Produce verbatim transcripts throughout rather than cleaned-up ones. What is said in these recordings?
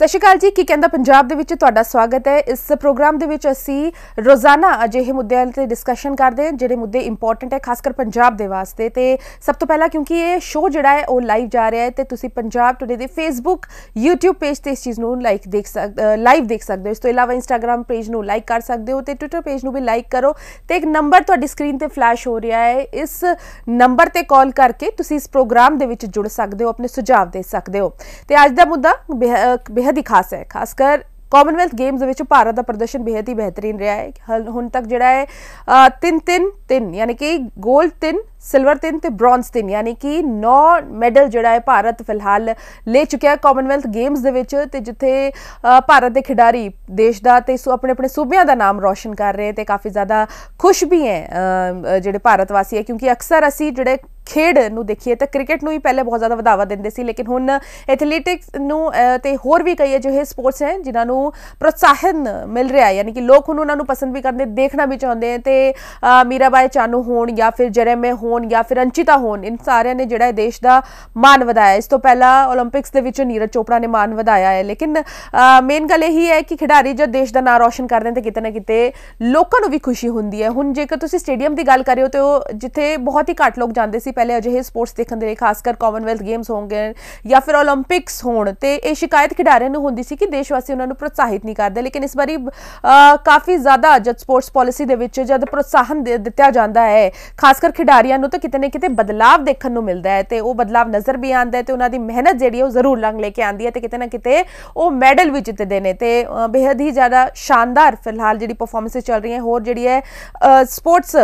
ਸਤਿ ਸ਼੍ਰੀ ਅਕਾਲ ਜੀ। ਕੀ ਕਹਿੰਦਾ ਪੰਜਾਬ ਦੇ ਵਿੱਚ ਤੁਹਾਡਾ ਸਵਾਗਤ ਹੈ। ਇਸ ਪ੍ਰੋਗਰਾਮ ਦੇ ਵਿੱਚ ਅਸੀਂ ਰੋਜ਼ਾਨਾ ਅਜਿਹੇ ਮੁੱਦਿਆਂ ਤੇ ਡਿਸਕਸ਼ਨ ਕਰਦੇ ਹਾਂ ਜਿਹੜੇ ਮੁੱਦੇ ਇੰਪੋਰਟੈਂਟ ਹੈ ਖਾਸ ਕਰ ਪੰਜਾਬ ਦੇ ਵਾਸਤੇ। ਤੇ ਸਭ ਤੋਂ ਪਹਿਲਾਂ ਕਿਉਂਕਿ ਇਹ ਸ਼ੋਅ ਜਿਹੜਾ ਹੈ ਉਹ ਲਾਈਵ ਜਾ ਰਿਹਾ ਹੈ ਤੇ ਤੁਸੀਂ ਪੰਜਾਬ ਟੁਡੇ ਦੇ ਫੇਸਬੁੱਕ YouTube ਪੇਜ ਤੇ ਇਸ ਚੀਜ਼ ਨੂੰ ਲਾਈਕ ਦੇਖ ਸਕਦੇ ਲਾਈਵ ਦੇਖ ਸਕਦੇ ਹੋ। ਇਸ ਤੋਂ ਇਲਾਵਾ ਇੰਸਟਾਗ੍ਰਾਮ ਪੇਜ ਨੂੰ ਲਾਈਕ ਕਰ ਸਕਦੇ ਹੋ ਤੇ ਟਵਿੱਟਰ ਪੇਜ ਨੂੰ ਵੀ ਲਾਈਕ ਕਰੋ। ਤੇ ਇੱਕ ਨੰਬਰ ਤੁਹਾਡੀ ਸਕਰੀਨ ਤੇ ਫਲੈਸ਼ ਹੋ ਰਿਹਾ ਹੈ, ਇਸ ਨੰਬਰ ਤੇ ਕਾਲ ਕਰਕੇ ਤੁਸੀਂ ਇਸ ਪ੍ਰੋਗਰਾਮ ਦੇ ਵਿੱਚ ਜੁੜ ਸਕਦੇ ਹੋ, ਆਪਣੇ ਸੁਝਾਅ ਦੇ ਸਕਦੇ ਹੋ। ਤੇ ਅੱਜ ਦਾ ਮੁੱਦਾ बेहद ही खास है, खासकर कॉमनवेल्थ गेम्स ਵਿੱਚ ਭਾਰਤ ਦਾ ਪ੍ਰਦਰਸ਼ਨ बेहद ही बेहतरीन ਰਿਹਾ ਹੈ। ਹੁਣ ਤੱਕ ਜਿਹੜਾ ਹੈ ਤਿੰਨ ਤਿੰਨ ਤਿੰਨ ਯਾਨੀ ਕਿ ਗੋਲਡ ਤਿੰਨ सिल्वर तीन ते ब्रॉन्ज तीन यानी कि नौ मैडल जोड़ा है भारत फिलहाल ले चुका है कॉमनवेल्थ गेम्स दे विच। ते जिथे भारत के खिडारी देश का ते अपने अपने सूबियां का नाम रोशन कर रहे हैं ते काफ़ी ज़्यादा खुश भी हैं जोड़े भारत वासी है, क्योंकि अक्सर असी जोड़े खेड नूं देखिए तो क्रिकेट नूं ही पहले बहुत ज़्यादा वधावा देंदे सी, लेकिन हुण एथलैटिक्स नूं ते होर भी कई अजिहे स्पोर्ट्स हैं जिन्हां नूं प्रोत्साहन मिल रहा है, यानी कि लोग हुण उन्हां नूं पसंद भी करते देखना भी चाहते हैं। तो मीराबाई चानू होण या फिर जरेमे हो या फिर अंचिता होन, इन सारिਆਂ ने ਜਿਹੜਾ देश ਦਾ ਮਾਨ ਵਧਾਇਆ। ਇਸ ਤੋਂ ਪਹਿਲਾਂ 올림픽ਸ ਦੇ ਵਿੱਚ ਨੀਰਜ ਚੋਪੜਾ ਨੇ ਮਾਨ ਵਧਾਇਆ ਹੈ, ਲੇਕਿਨ ਮੇਨ ਗੱਲ ਇਹੀ ਹੈ ਕਿ ਖਿਡਾਰੀ ਜਦ ਦੇਸ਼ ਦਾ ਨਾਂ ਰੋਸ਼ਨ ਕਰਦੇ ਨੇ ਤਾਂ ਕਿਤੇ ਨਾ ਕਿਤੇ ਲੋਕਾਂ ਨੂੰ ਵੀ ਖੁਸ਼ੀ ਹੁੰਦੀ ਹੈ। ਹੁਣ ਜੇਕਰ ਤੁਸੀਂ ਸਟੇਡੀਅਮ ਦੀ ਗੱਲ ਕਰਿਓ ਤਾਂ ਉਹ ਜਿੱਥੇ ਬਹੁਤ ਹੀ ਘੱਟ ਲੋਕ ਜਾਂਦੇ ਸੀ ਪਹਿਲੇ ਅਜਿਹੇ ਸਪੋਰਟਸ ਦੇਖਣ ਦੇ ਲਈ, ਖਾਸ ਕਰ ਕਾਮਨਵੈਲਥ ਗੇਮਸ ਹੋਣਗੇ ਜਾਂ ਫਿਰ 올림픽ਸ ਹੋਣ, ਤੇ ਇਹ ਸ਼ਿਕਾਇਤ ਖਿਡਾਰੀਆਂ ਨੂੰ ਹੁੰਦੀ ਸੀ ਕਿ ਦੇਸ਼ ਵਾਸੀ ਉਹਨਾਂ ਨੂੰ ਪ੍ਰੋਤਸਾਹਿਤ ਨਹੀਂ ਕਰਦੇ। ਲੇਕਿਨ ਇਸ ਵਾਰੀ ਕਾਫੀ ਜ਼ਿਆਦਾ ਜਦ ਸਪੋਰਟਸ ਪਾਲਿਸੀ ਦੇ ਵਿੱਚ ਜਦ ਪ੍ਰੋਤਸਾਹਨ ਦਿੱਤਾ ਜਾਂਦਾ ਹੈ ਖਾਸ ਕਰ ਖਿਡਾਰੀਆਂ ਨੂੰ, ਤਾਂ ਕਿਤੇ ਨਾ ਕਿਤੇ ਬਦਲਾਵ ਦੇਖਣ ਨੂੰ ਮਿਲਦਾ ਹੈ ਤੇ ਉਹ ਬਦਲਾਵ ਨਜ਼ਰ ਵੀ ਆਉਂਦਾ ਹੈ ਤੇ ਉਹਨਾਂ ਦੀ ਮਿਹਨਤ ਜਿਹੜੀ ਹੈ ਉਹ ਜ਼ਰੂਰ ਰੰਗ ਲੈ ਕੇ ਆਉਂਦੀ ਹੈ ਤੇ ਕਿਤੇ ਨਾ ਕਿਤੇ ਉਹ ਮੈਡਲ ਵੀ ਜਿੱਤਦੇ ਨੇ। ਤੇ ਬੇहद ਹੀ ਜ਼ਿਆਦਾ ਸ਼ਾਨਦਾਰ ਫਿਲਹਾਲ ਜਿਹੜੀ ਪਰਫਾਰਮੈਂਸਿਸ ਚੱਲ ਰਹੀਆਂ। ਹੋਰ ਜਿਹੜੀ ਹੈ ਸਪੋਰਟਸ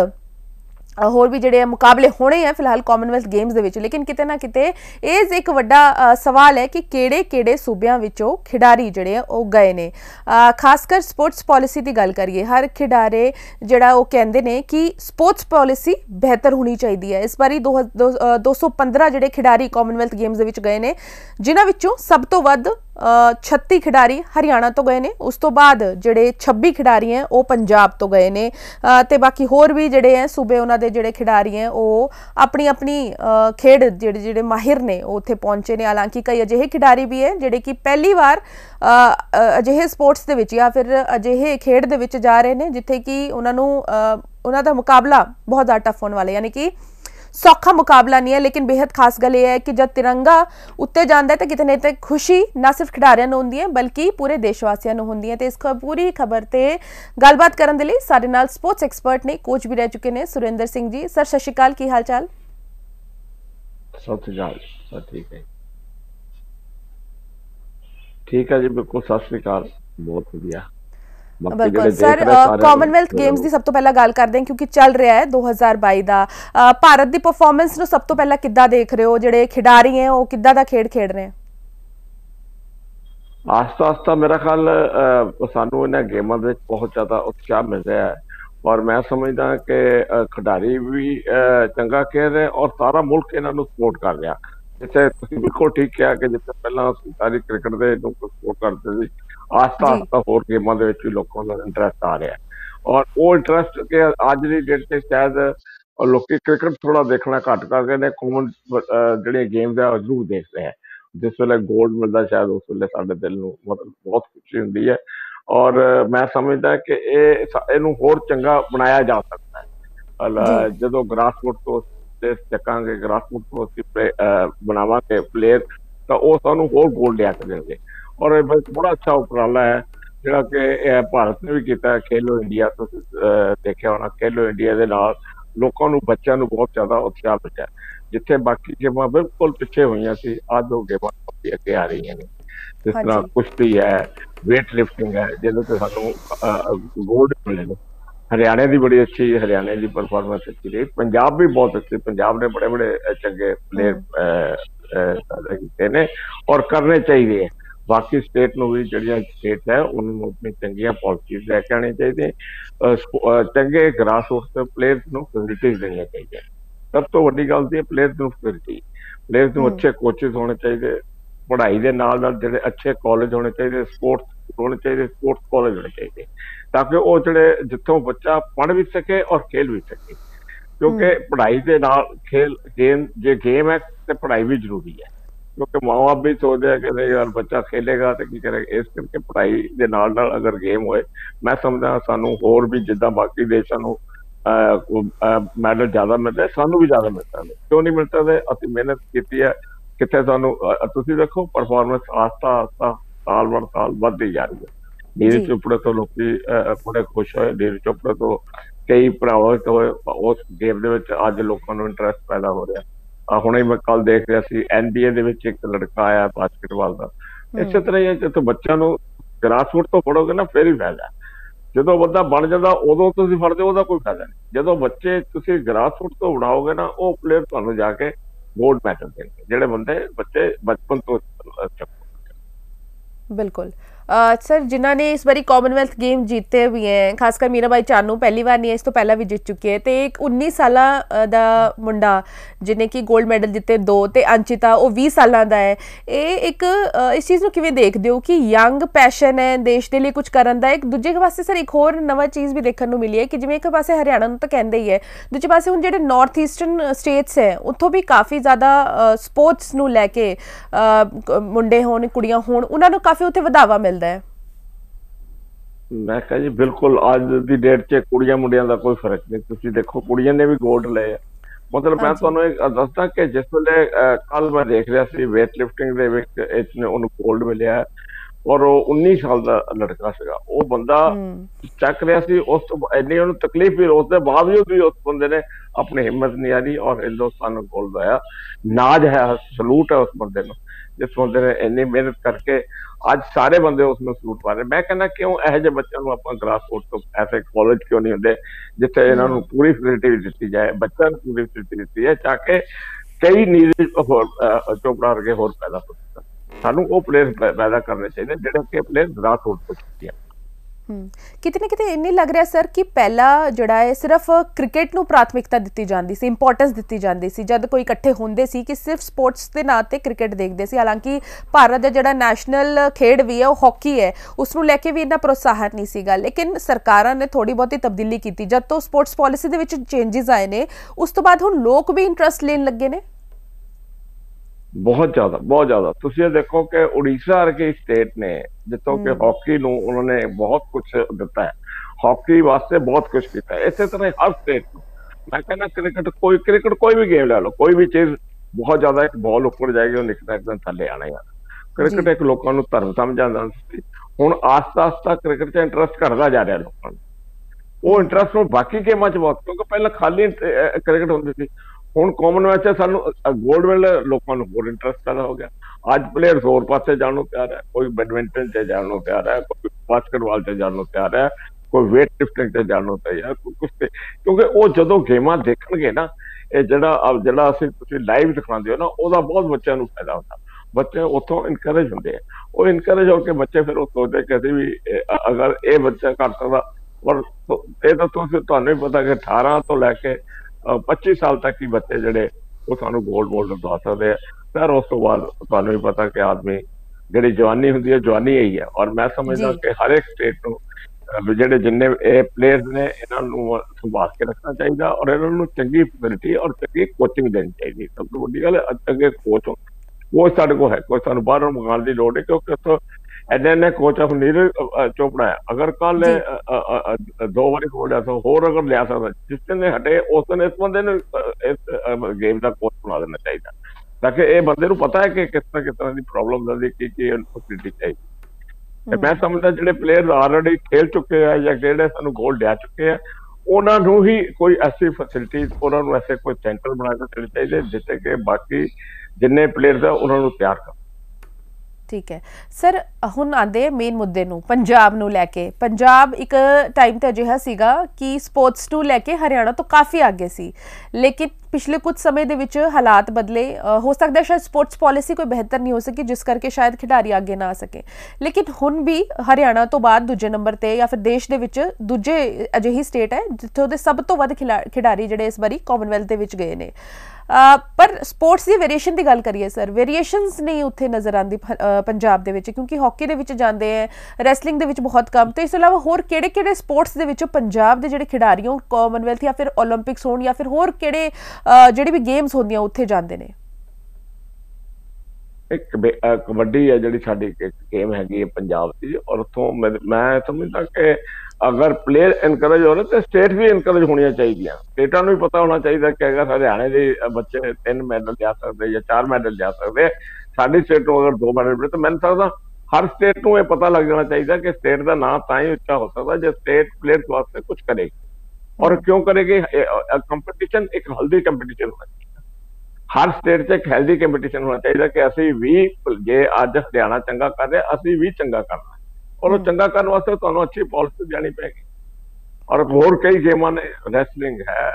होर भी जोड़े मुकाबले होने हैं फिलहाल कॉमनवेल्थ गेम्स दे विच, लेकिन किते ना किते इस एक वड्डा सवाल है कि किहड़े किहड़े सूबियां विचों खिडारी जिहड़े ओ गए ने। खासकर स्पोर्ट्स पॉलिसी की गल करिए, हर खिडारे जिहड़ा ओ कहंदे ने कि स्पोर्ट्स पॉलिसी बेहतर होनी चाहिए है। इस बारी दो दो सौ पंद्रह जिहड़े खिडारी कॉमनवेल्थ गेम्स दे विच गए ने, जिन्हां विचों सब तो वध छत्ती खिडारी हरियाणा तो गए ने, उस तो बाद जिहड़े छब्बी खिडारी हैं वो पंजाब तो गए ने, ते बाकी होर भी जिहड़े हैं सूबे उन्हां दे जिहड़े खिडारी हैं वो अपनी अपनी खेड जिहड़े जिहड़े माहिर ने उत्थे पहुंचे ने। हालांकि कई अजिहे खिडारी भी है जिहड़े कि पहली बार अजिहे स्पोर्ट्स दे विच या फिर अजिहे खेड दे विच जा रहे ने जिथे कि उन्हां नूं उन्हां दा मुकाबला बहुत ज़्यादा टफ होने वाला, यानी कि सौखा मुकाबला नहीं है। लेकिन बेहद खास गल यह है कि जब तिरंगा उत्ते जाता है तो कितने तो खुशी ना सिर्फ खिडारियों को होंदी है बल्कि पूरे देशवासियों को होंदी है। तो इस पूरी खबर से गलबात करने के लिए साडे नाल स्पोर्ट्स एक्सपर्ट ने, कोच भी रह चुके हैं, सुरेंद्र सिंह जी। सर सत श्री अकाल, की हाल चाल? सत श्री अकाल सर, ठीक है ठीक है जी, बिल्कुल सत श्री अकाल, बहुत बढ़िया। बिल्कुल सर, कॉमनवेल्थ गेम्स की सब तो पहला गल करते हैं क्योंकि चल रहा है दो हज़ार बाई का। भारत की परफॉर्मेंस नूं सब तो पहला किद्दां देख रहे हो, जिहड़े खिडारी हैं वो किद्दां दा खेड खेड रहे हैं? आस्ता आस्ता मेरा ख्याल सानू इन्हां गेमां दे बहुत ज़्यादा उत्साह मिल रहा है और मैं समझदा कि खिडारी भी चंगा खेल रहे और सारा मुल्क इन्हां नूं सपोर्ट कर रहा। जिथे तुसीं बिल्कुल ठीक कहा कि जिथे पहला सारी क्रिकेट दे नूं सपोर्ट करते सी, आस्ता आस्ता होर गेमां दे विच भी लोकां दा इंटरस्ट आ रहा है और वो इंटरस्ट के अज दी डेट ते शायद लोग क्रिकेट थोड़ा देखना घट कर गए ने, कॉमन जिहड़े गेम्स है जरूर देखते हैं। जिस वेले गोल्ड मिलता शायद उस वेले साडे दिल नूं मतलब बहुत खुशी हुंदी है और मैं समझदा कि इहनूं होर चंगा बनाया जा सकता है। जदों ग्रास रूट तो चकांगे, ग्रास रूट तो असीं बनावांगे प्लेयर तो वो सानूं होर गोल्ड लिया के देंगे और बड़ा अच्छा उपराला है जिहड़ा कि भारत ने भी किया है। खेलो इंडिया तो देखिया होना, खेलो इंडिया दे नाल लोकां नूं बच्चों नूं बहुत ज़्यादा उत्साह मिला। जिथे बाकी गेमां बिल्कुल पिछे हुई सी, अज वो गेमां काफी अगे आ रही हैं। जिस तरह कुश्ती है, वेट लिफ्टिंग है, जिहदे ते सानूं गोल्ड मिले ने। हरियाणे की बड़ी अच्छी, हरियाणे की परफॉर्मेंस अच्छी रही, पंजाब भी बहुत अच्छी, पंजाब ने बड़े बड़े चंगे प्लेयर किए ने और करने चाहिए। बाकी स्टेट में भी जड़ियां स्टेट है उन्होंने अपनी चंगिया पॉलिसीज लैके आनी चाहिए। चंगे ग्रास रूट प्लेयर्स को फैसिलिटीज देनी चाहिए। सब तो वड्डी गल है प्लेयर्स को फैसिलिटी, प्लेयर्स को अच्छे कोचेस होने चाहिए, पढ़ाई के नाल नाल जिहड़े अच्छे कॉलेज होने चाहिए, स्पोर्ट्स होने चाहिए, स्पोर्ट्स कॉलेज होने चाहिए ताकि वो जिहड़े जिथों बच्चा पढ़ भी सके और खेल भी सके, क्योंकि पढ़ाई के नाल खेल गेम जे गेम है तो पढ़ाई भी जरूरी है। क्योंकि माँ बाप भी सोचते हैं कि नहीं यार बच्चा खेलेगा तो की करेगा, इस करके पढ़ाई के नाल नाल अगर गेम होए, मैं समझदा सानू होर भी जिद्दां बाकी देशां नू मैडल ज्यादा मिलते सानू भी ज्यादा मिलता है। क्यों नहीं मिलता? है असं मेहनत की है, कितने सानू तुम देखो परफॉर्मेंस आस्ता आस्ता साल बर साल बढ़ती जा रही है। नीरज जी चोपड़ा तो लोग बड़े खुश होए, नीरज चोपड़ा तो कई प्रभावित होए उस गेम ਦੇ ਵਿੱਚ ਅੱਜ ਲੋਕਾਂ ਨੂੰ ਇੰਟਰਸਟ ਪੈਦਾ ਹੋ ਰਿਹਾ। ਆ ਹੁਣੇ ਮੈਂ ਕੱਲ ਦੇਖ ਰਿਹਾ ਸੀ ਐਨਬੀਏ ਦੇ ਵਿੱਚ ਇੱਕ ਲੜਕਾ ਆਇਆ ਬਾਸਕਟਬਾਲ ਦਾ। ਇਸੇ ਹੂੰ ਤਰ੍ਹਾਂ ਹੀ ਹੈ, ਜਦੋਂ ਬੱਚਿਆਂ ਨੂੰ ਗ੍ਰਾਸਰੂਟ ਤੋਂ ਪੜੋਗੇ ਨਾ ਫਿਰ ਹੀ ਫਾਇਦਾ ਹੈ। ਜਦੋਂ ਬੰਦਾ ਬਣ ਜਾਂਦਾ ਉਦੋਂ ਤੁਸੀਂ ਫੜਦੇ ਉਹਦਾ ਕੋਈ ਫਾਇਦਾ ਨਹੀਂ। ਜਦੋਂ ਬੱਚੇ ਤੁਸੀਂ ਗ੍ਰਾਸਰੂਟ ਤੋਂ ਬਣਾਓਗੇ ਨਾ ਉਹ ਪਲੇਅਰ ਤੁਹਾਨੂੰ ਜਾ ਕੇ ਗੋਲਡ ਮੈਡਲ ਦੇਣਗੇ, ਜਿਹੜੇ ਬੰਦੇ ਬੱਚੇ ਬਚਪਨ ਤੋਂ ਚੱਕੋ। बिल्कुल। अ, सर जिन्हों ने इस बारी कॉमनवेल्थ गेम जीते भी हैं, खासकर मीराबाई चानू पहली बार नहीं है, इस तो पहला भी जीत चुकी है, तो एक उन्नीस साल का मुंडा जिन्हें कि गोल्ड मैडल जीते दो, तो अंचिता वो बीस साल का है। ये एक अ, इस चीज़ को किवें देखते हो कि यंग पैशन है देश के लिए कुछ करन दा। एक दूजे पासे सर एक होर नवा चीज़ भी देखने को मिली है कि जिवें एक पासे हरियाणा तो कहते ही है, दूजे पासे हुण जिहड़े नॉर्थ ईस्टर्न स्टेट्स है उत्थों भी काफ़ी ज़्यादा स्पोर्ट्स नूं लैके मुंडे होण कुड़ियां होण उन्हां नूं काफ़ी उत्थे वधावा मिलता है। मैं कहा जी बिल्कुल आज की डेट च कुड़ियां मुंडियां का कोई फर्क नहीं। तुसी देखो कुड़ियां ने भी गोल्ड लए। मतलब हाँ मैं जी। तुहानू एक दसदा कि जिस वेले कल मैं देख रहा सी वेट लिफ्टिंग दे विच इसने उन्हें गोल्ड मिलिया है और वो उन्नीस साल का लड़का सीगा। वो बंदा हम्म चक रहा सी, उस तो इन्नी उन्हें तकलीफ भी, उसके बावजूद भी उस बंदे ने अपनी हिम्मत नहीं हारी और हिंदुस्तान को गोल्ड आया। नाज है, सलूट है उस बंदे को, जिस बंदे ने इन्नी मेहनत करके आज सारे बंदे उसमें सलूट पा रहे। मैं कहना क्यों ਇਹੋ ਜਿਹੇ ਬੱਚਿਆਂ ਨੂੰ ਆਪਾਂ ਗ੍ਰਾਸ ਰੂਟ ਤੋਂ ਐਸੇ ਕਾਲਜ ਕਿਉਂ ਨਹੀਂ ਹੁੰਦੇ ਜਿੱਥੇ ਇਹਨਾਂ ਨੂੰ हम्म ਪੂਰੀ ਫੈਸਿਲਿਟੀ ਦਿੱਤੀ ਜਾਏ, ਬੱਚਿਆਂ ਨੂੰ ਪੂਰੀ ਫੈਸਿਲਿਟੀ ਦਿੱਤੀ ਹੈ ਤਾਂ ਕਿ ਕਈ ਨੀਰਜ ਹੋਰ ਚੋਪੜਾ ਵਰਗੇ ਹੋਰ ਪੈਦਾ ਹੋ ਸਕਣ। ਸਾਨੂੰ ਉਹ ਪਲੇਅਰ ਪੈਦਾ ਕਰਨੇ ਚਾਹੀਦੇ ਜਿਹੜੇ ਕਿ ਪਲੇਅਰ ਗ੍ਰਾਸ ਰੂਟ ਤੋਂ ਚੁੱਕੇ ਆ। ਹੂੰ ਕਿਤੇ ਨਾ ਕਿਤੇ ਇੰਨੀ ਲੱਗ ਰਿਹਾ ਸਰ ਕਿ ਪਹਿਲਾ ਜਿਹੜਾ ਹੈ ਸਿਰਫ ਕ੍ਰਿਕਟ ਨੂੰ ਪ੍ਰਾਥਮਿਕਤਾ ਦਿੱਤੀ ਜਾਂਦੀ ਸੀ, ਇੰਪੋਰਟੈਂਸ ਦਿੱਤੀ ਜਾਂਦੀ ਸੀ। ਜਦ ਕੋਈ ਇਕੱਠੇ ਹੁੰਦੇ ਸੀ ਕਿ ਸਿਰਫ ਸਪੋਰਟਸ ਦੇ ਨਾਂ 'ਤੇ ਕ੍ਰਿਕਟ ਦੇਖਦੇ ਸੀ। ਹਾਲਾਂਕਿ ਭਾਰਤ ਦਾ ਜਿਹੜਾ ਨੈਸ਼ਨਲ ਖੇਡ ਵੀ ਹੈ ਉਹ ਹਾਕੀ ਹੈ, ਉਸ ਨੂੰ ਲੈ ਕੇ ਵੀ ਇੰਨਾ ਪ੍ਰੋਤਸਾਹਨ ਨਹੀਂ ਸੀਗਾ। ਲੇਕਿਨ ਸਰਕਾਰਾਂ ਨੇ ਥੋੜ੍ਹੀ ਬਹੁਤੀ ਤਬਦੀਲੀ ਕੀਤੀ ਜਦ ਤੋਂ ਸਪੋਰਟਸ ਪਾਲਿਸੀ ਦੇ ਵਿੱਚ ਚੇਂਜਿਸ ਆਏ ਨੇ, ਉਸ ਤੋਂ ਬਾਅਦ ਹੁਣ ਲੋਕ ਵੀ ਇੰਟਰਸਟ ਲੈਣ ਲੱਗੇ ਨੇ। बहुत ज्यादा बहुत ज्यादा तुम ये देखो कि उड़ीसा वर्गी स्टेट ने जितों के हॉकी नू उन्होंने बहुत कुछ दिता है, हॉकी वास्ते बहुत कुछ किया है। इस तरह हर स्टेट को मैं कहना क्रिकेट कोई क्रिकेट कोई भी गेम ले लो, कोई भी चीज बहुत ज्यादा एक बॉल ऊपर जाएगी और निकलना एकदम थले आना ही आना। क्रिकेट एक लोगों को धर्म समझा हूँ आस्ता आस्ता क्रिकेट च इंटरस्ट करता जा रहा लोगों को। वो इंटरस्ट हूँ बाकी गेमां च बहुत, क्योंकि पहले खाली क्रिकेट होंदी थी, ਹੁਣ ਕਾਮਨਵੈਲਥ ਚ ਸਾਨੂੰ ਗੋਲਡ ਮੈਡਲ ਲੋਕਾਂ ਨੂੰ ਹੋਰ ਇੰਟਰਸਟ ਪੈਦਾ ਹੋ ਗਿਆ। ਅੱਜ ਪਲੇਅਰ ਹੋਰ ਪਾਸੇ ਜਾਣ ਨੂੰ ਤਿਆਰ ਹੈ, ਕੋਈ ਬੈਡਮਿੰਟਨ ਚ ਜਾਣ ਨੂੰ ਤਿਆਰ ਹੈ, ਕੋਈ ਬਾਸਕਟਬਾਲ ਚ ਜਾਣ ਨੂੰ ਤਿਆਰ ਹੈ, ਕੋਈ ਵੇਟ ਲਿਫਟਿੰਗ ਤੇ ਜਾਣ ਨੂੰ ਤਿਆਰ ਹੈ, ਕੋਈ ਕੁਛ ਤੇ, ਕਿਉਂਕਿ ਉਹ ਜਦੋਂ ਗੇਮਾਂ ਦੇਖਣਗੇ ਨਾ ਇਹ ਜਿਹੜਾ ਜਿਹੜਾ ਅਸੀਂ ਤੁਸੀਂ ਲਾਈਵ ਦਿਖਾਉਂਦੇ ਹੋ ਨਾ ਉਹਦਾ ਬਹੁਤ ਬੱਚਿਆਂ ਨੂੰ ਫਾਇਦਾ ਹੁੰਦਾ। ਬੱਚੇ ਉੱਥੋਂ ਇਨਕਰੇਜ ਹੁੰਦੇ ਆ, ਉਹ ਇਨਕਰੇਜ ਹੋ ਕੇ ਬੱਚੇ ਫਿਰ ਉਹ ਸੋਚਦੇ ਕਿ ਅਸੀਂ ਵੀ ਅਗਰ ਇਹ ਬੱਚਾ ਕਰ ਸਕਦਾ। ਔਰ ਇਹ ਤਾਂ ਤੁਸੀਂ ਤੁਹਾਨੂੰ ਹੀ ਪਤਾ ਕਿ ਅਠਾਰਾਂ ਤੋਂ ਲੈ ਕੇ पच्ची साल तक ही बच्चे जड़े वो सानू गोल्ड मेडल दवा सकते हैं। फिर उस तो बाद तुहानू भी पता कि आदमी जी जवानी होंगी है जवानी यही है। और मैं समझदा कि हर एक स्टेट को जेडे जिन्ने प्लेयर्स ने इन्हों संभाल के रखना चाहिए और इन्होंने चंगी फैसिलिटी और चंगी कोचिंग देनी चाहिए। सब तो वड्डी गल चंगे कोच हो, कोच साडे को है, कोई सानू बाहरों मंगाने की लोड़ नहीं, क्योंकि उतो एने एने कोच ऑफ नीरज चोपड़ा है। अगर कल दो बारी गोल्ड है तो होर अगर लिया सकता, जिस दिन हटे उस दिन इस बंदे ने इस गेम का कोच बना देना चाहिए, ताकि ये बंदे को पता है कि किस तरह किस तरह की प्रॉब्लम आती की की फैसिलिटी चाहिए। मैं समझदा जिहड़े प्लेयर ऑलरेडी खेल चुके हैं या जिहड़े सानू गोल्ड लिया चुके हैं उन्होंने ही कोई ऐसी फैसिलिटी उन्होंने ऐसे कोई सेंटर बना के देने चाहिए जिससे कि बाकी जिन्ने प्लेयर्स है उन्होंने तैयार कर। ठीक है सर, हुण आंदे मेन मुद्दे नूं पंजाब नूं लैके। पंजाब एक टाइम ते अजिहा सीगा कि स्पोर्ट्स नूं लैके हरियाणा तो काफ़ी आगे सी, लेकिन पिछले कुछ समय दे विच हालात बदले। हो सकता है शायद स्पोर्ट्स पॉलिसी कोई बेहतर नहीं हो सकी जिस करके शायद खिडारी आगे ना आ सके, लेकिन हुण भी हरियाणा तो बाद दूजे नंबर ते या फिर देश दे विच दूजे अजिही स्टेट है जित्थों दे सब तो वध खिडारी जिहड़े इस बारी कॉमनवेल्थ दे विच गए ने। Uh, पर स्पोर्ट्स की वेरीएशन की गल करिए सर, वेरीएशनस नहीं उत्थे नज़र आती पंजाब दे विच, क्योंकि हॉकी दे विच जाते हैं, रैसलिंग दे विच बहुत कम। तो इस अलावा होर किहड़े किहड़े स्पोर्ट्स दे विच पंजाब दे जिहड़े खिडारी हो कॉमनवेल्थ या फिर ओलंपिक्स होण या फिर होर किहड़े जिहड़ी भी गेम्स होंदियां उत्थे जांदे ने? ਇੱਕ ਕਬੇ- ਅਹ ਕਬੱਡੀ ਹੈ ਜਿਹੜੀ ਸਾਡੀ ਇੱਕ ਗੇਮ ਹੈਗੀ ਹੈ ਪੰਜਾਬ ਦੀ, ਔਰ ਉੱਥੋਂ ਮੈਂ ਮੈਂ ਸਮਝਦਾ ਕਿ ਅਗਰ ਪਲੇਅਰ ਇਨਕਰੇਜ ਹੋ ਰਹੇ ਤੇ ਸਟੇਟ ਵੀ ਇਨਕਰੇਜ ਹੋਣੀਆਂ ਚਾਹੀਦੀਆਂ। ਸਟੇਟਾਂ ਨੂੰ ਵੀ ਪਤਾ ਹੋਣਾ ਚਾਹੀਦਾ ਕਿ ਅਗਰ ਹਰਿਆਣੇ ਦੇ ਅਹ ਬੱਚੇ ਤਿੰਨ ਮੈਡਲ ਲਿਆ ਸਕਦੇ ਜਾਂ ਚਾਰ ਮੈਡਲ ਲਿਆ ਸਕਦੇ, ਸਾਡੀ ਸਟੇਟ ਨੂੰ ਅਗਰ ਦੋ ਮੈਡਲ ਮਿਲੇ ਤਾਂ ਮੈਨੂੰ ਸਕਦਾ ਹਰ ਸਟੇਟ ਨੂੰ ਇਹ ਪਤਾ ਲੱਗ ਜਾਣਾ ਚਾਹੀਦਾ ਕਿ ਸਟੇਟ ਦਾ ਨਾਮ ਤਾਂ ਹੀ ਉੱਚਾ ਹੋ ਸਕਦਾ ਜੇ ਸਟੇਟ ਪਲੇਅਰ ਵਾਸਤੇ ਕੁਝ ਕਰੇਗੀ। ਔਰ ਕਿਉਂ ਕਰੇਗੀ? ਕੰਪੀਟੀਸ਼ਨ ਇੱਕ ਹੈਲਦੀ ਕੰਪੀਟੀਸ਼ਨ ਹੋਣਾ ਚਾਹੀਦਾ। ਹਰ ਸਟੇਟ 'ਚ ਇੱਕ ਹੈਲਦੀ ਕੰਪੀਟੀਸ਼ਨ ਹੋਣਾ ਚਾਹੀਦਾ ਕਿ ਅਸੀਂ ਵੀ, ਜੇ ਅੱਜ ਹਰਿਆਣਾ ਚੰਗਾ ਕਰ ਰਿਹਾ ਅਸੀਂ ਵੀ ਚੰਗਾ ਕਰਨਾ, ਔਰ ਉਹ ਚੰਗਾ ਕਰਨ ਵਾਸਤੇ ਤੁਹਾਨੂੰ ਅੱਛੀ ਪਾਲਿਸੀ ਜਾਣੀ ਪੈਗੀ। ਔਰ ਹੋਰ ਕਈ ਗੇਮਾਂ ਨੇ, ਰੈਸਲਿੰਗ ਹੈ,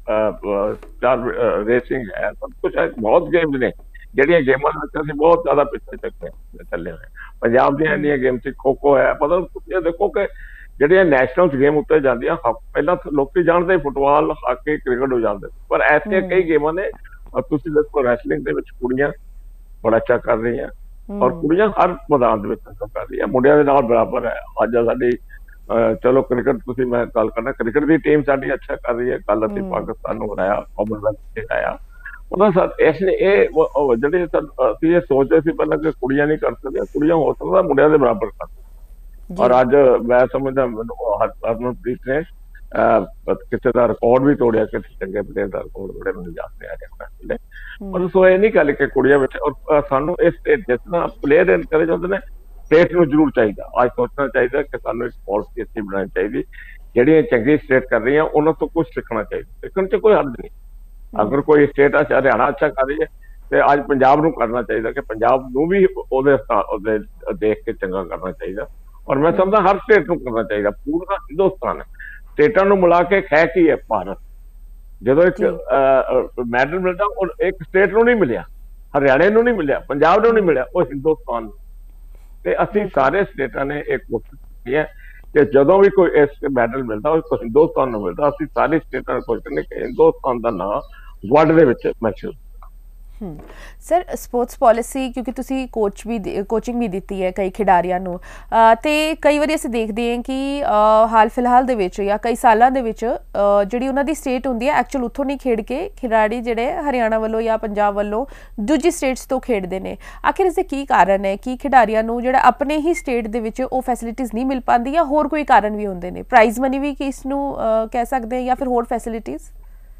ਰੇਸਿੰਗ ਹੈ, ਸਭ ਕੁਝ ਹੈ, ਬਹੁਤ ਗੇਮਸ ਨੇ ਜਿਹੜੀਆਂ ਗੇਮਾਂ ਵਿੱਚ ਅਸੀਂ ਬਹੁਤ ਜ਼ਿਆਦਾ ਪਿੱਛੇ ਚੱਕੇ ਚੱਲੇ ਹੋਏ। ਪੰਜਾਬ ਦੀਆਂ ਇੰਨੀਆਂ ਗੇਮ ਸੀ, ਖੋ ਖੋ ਹੈ, ਮਤਲਬ ਤੁਸੀਂ ਇਹ ਦੇਖੋ ਕਿ ਜਿਹੜੀਆਂ ਨੈਸ਼ਨਲ ਗੇਮ ਉੱਤੇ ਜਾਂਦੀਆਂ, ਪਹਿਲਾਂ ਲੋਕੀ ਜਾਣਦੇ ਫੁੱਟਬਾਲ, ਹਾਕੀ, ਕ੍ਰਿਕਟ ਹੋ ਜਾਂਦੇ, ਪਰ ਐਸੀਆਂ ਕਈ ਗੇਮਾਂ ਨੇ। ਔਰ ਤੁਸੀਂ ਦੇਖੋ ਰੈਸਲਿੰਗ ਦੇ ਵਿੱਚ ਕੁੜੀਆਂ ਬੜਾ ਅੱਛਾ ਕਰ ਰਹੀਆਂ, ਔਰ ਕੁੜੀਆਂ ਹਰ ਮੈਦਾਨ ਦੇ ਵਿੱਚ ਅੱਛਾ ਕਰ ਰਹੀਆਂ, ਮੁੰਡਿਆਂ ਦੇ ਨਾਲ ਬਰਾਬਰ ਹੈ। ਅੱਜ ਸਾਡੀ ਅਹ ਚਲੋ ਕ੍ਰਿਕਟ, ਤੁਸੀਂ ਮੈਂ ਗੱਲ ਕਰਨਾ ਕ੍ਰਿਕਟ ਦੀ ਟੀਮ ਸਾਡੀ ਅੱਛਾ ਕਰ ਰਹੀ ਹੈ। ਕੱਲ ਅਸੀਂ ਪਾਕਿਸਤਾਨ ਨੂੰ ਹਰਾਇਆ, ਕਾਮਨਵੈਲਥ ਚ ਆਇਆ। ਉਹਨਾਂ ਸਰ ਇਸ ਨੇ ਇਹ ਉਹ- ਉਹ ਜਿਹੜੇ ਸਰ ਅਸੀਂ ਇਹ ਸੋਚਦੇ ਸੀ ਪਹਿਲਾਂ ਕਿ ਕੁੜੀਆਂ ਨਹੀਂ ਕਰ ਸਕਦੀਆਂ, ਕੁੜੀਆਂ ਹੋ ਸਕਦਾ ਮੁੰਡਿਆਂ ਦੇ ਬਰਾਬਰ ਕਰ ਸਕਦੀਆਂ। ਜੀ ਔਰ ਅੱਜ ਮੈਂ ਸਮਝਦਾ ਮੈਨੂੰ ਹਰ- ਹਰਮਨਪ੍ਰੀਤ ਨੇ ਅਹ ਕਿਸੇ ਦਾ ਰਿਕਾਰਡ ਵੀ ਤੋੜਿਆ, ਕਿਸੇ ਚੰਗੇ ਪਲੇਅਰ ਦਾ ਰਿਕਾਰਡ ਬੜੇ ਮੈਨੂੰ ਯਾਦ ਆ ਰਿਹਾ। ਪਰ ਸੋ ਇਹ ਨਹੀਂ ਗੱਲ ਕਿ ਕੁੜੀਆਂ ਵਿੱਚ, ਔਰ ਸਾਨੂੰ ਇਸ ਜਿਸ ਤਰ੍ਹਾਂ ਪਲੇਅਰ ਇਨਕਰੇਜ ਹੁੰਦੇ ਨੇ, ਸਟੇਟ ਨੂੰ ਜ਼ਰੂਰ ਚਾਹੀਦਾ ਅੱਜ ਸੋਚਣਾ ਚਾਹੀਦਾ ਕਿ ਸਾਨੂੰ ਇੱਕ ਪਾਲਿਸੀ ਅੱਛੀ ਬਣਾਉਣੀ ਚਾਹੀਦੀ। ਜਿਹੜੀਆਂ ਚੰਗੀ ਸਟੇਟ ਕਰ ਰਹੀਆਂ ਉਹਨਾਂ ਤੋਂ ਕੁਝ ਸਿੱਖਣਾ ਚਾਹੀਦਾ, ਸਿੱਖਣ 'ਚ ਕੋਈ ਹਰਜ ਨਹੀਂ। ਅਗਰ ਕੋਈ ਸਟੇਟ ਆ ਹਰਿਆਣਾ ਅੱਛਾ ਕਰ ਰਹੀ ਹੈ ਤੇ ਅੱਜ ਪੰਜਾਬ ਨੂੰ ਕਰਨਾ ਚਾਹੀਦਾ ਕਿ ਪੰਜਾਬ ਨੂੰ ਵੀ ਉਹਦੇ ਉਹਦੇ ਦੇਖ ਕੇ ਚੰਗਾ ਕਰਨਾ ਚਾਹੀਦਾ। ਔਰ ਮੈਂ ਸਮਝਦਾ ਹਰ ਸਟੇਟ ਨੂੰ ਕਰਨਾ ਚਾਹੀਦਾ, ਪੂਰਾ ਹਿੰਦੁਸਤਾਨ ਸਟੇਟਾਂ ਨੂੰ ਮਿਲਾ ਕੇ ਖੈ ਕੀ ਹੈ ਭਾਰਤ। ਜਦੋਂ ਇੱਕ ਮੈਡਲ ਮਿਲਦਾ ਉਹ ਇੱਕ ਸਟੇਟ ਨੂੰ ਨਹੀਂ ਮਿਲਿਆ, ਹਰਿਆਣੇ ਨੂੰ ਨਹੀਂ ਮਿਲਿਆ, ਪੰਜਾਬ ਨੂੰ ਨਹੀਂ ਮਿਲਿਆ, ਉਹ ਹਿੰਦੁਸਤਾਨ ਨੂੰ। ਤੇ ਅਸੀਂ ਸਾਰੇ ਸਟੇਟਾਂ ਨੇ ਇੱਕ ਕੋਸ਼ਿਸ਼ ਕੀਤੀ ਹੈ ਕਿ ਜਦੋਂ ਵੀ ਕੋਈ ਇਸ ਮੈਡਲ ਮਿਲਦਾ ਉਹ ਹਿੰਦੁਸਤਾਨ ਨੂੰ ਮਿਲਦਾ। ਅਸੀਂ ਸਾਰੀ ਸਟੇਟਾਂ ਨੂੰ ਕੋਸ਼ਿਸ਼ ਕਰਨੀ ਕਿ ਹਿੰਦੁਸਤਾਨ ਦਾ ਨਾਂ ਵਰਲਡ ਦੇ ਵਿੱਚ ਮਸ਼ਹੂਰ। ਹਮ ਸਰ, ਸਪੋਰਟਸ ਪਾਲਿਸੀ, ਕਿਉਂਕਿ ਤੁਸੀਂ ਕੋਚ ਵੀ ਕੋਚਿੰਗ ਵੀ ਦਿੱਤੀ ਹੈ ਕਈ ਖਿਡਾਰੀਆਂ ਨੂੰ, ਤੇ ਕਈ ਵਾਰੀ ਅਸੀਂ ਦੇਖਦੇ ਹਾਂ ਕਿ ਹਾਲ ਫਿਲਹਾਲ ਦੇ ਵਿੱਚ ਜਾਂ ਕਈ ਸਾਲਾਂ ਦੇ ਵਿੱਚ ਜਿਹੜੀ ਉਹਨਾਂ ਦੀ ਸਟੇਟ ਹੁੰਦੀ ਹੈ ਐਕਚੁਅਲ ਉੱਥੋਂ ਨਹੀਂ ਖੇਡ ਕੇ ਖਿਡਾਰੀ ਜਿਹੜੇ ਹਰਿਆਣਾ ਵੱਲੋਂ ਜਾਂ ਪੰਜਾਬ ਵੱਲੋਂ ਦੂਜੀ ਸਟੇਟਸ ਤੋਂ ਖੇਡਦੇ ਨੇ। ਆਖਿਰ ਇਸਦੇ ਕੀ ਕਾਰਨ ਹੈ ਕਿ ਖਿਡਾਰੀਆਂ ਨੂੰ ਜਿਹੜਾ ਆਪਣੇ ਹੀ ਸਟੇਟ ਦੇ ਵਿੱਚ ਉਹ ਫੈਸਿਲਿਟੀਜ਼ ਨਹੀਂ ਮਿਲ ਪਾਉਂਦੀ, ਜਾਂ ਹੋਰ ਕੋਈ ਕਾਰਨ ਵੀ ਹੁੰਦੇ ਨੇ? ਪ੍ਰਾਈਜ਼ ਮਨੀ ਵੀ ਕਿ ਇਸ ਨੂੰ ਕਹਿ ਸਕਦੇ ਹਾਂ, ਜਾਂ ਫਿਰ ਹੋਰ ਫੈਸਿਲਿਟੀਜ਼?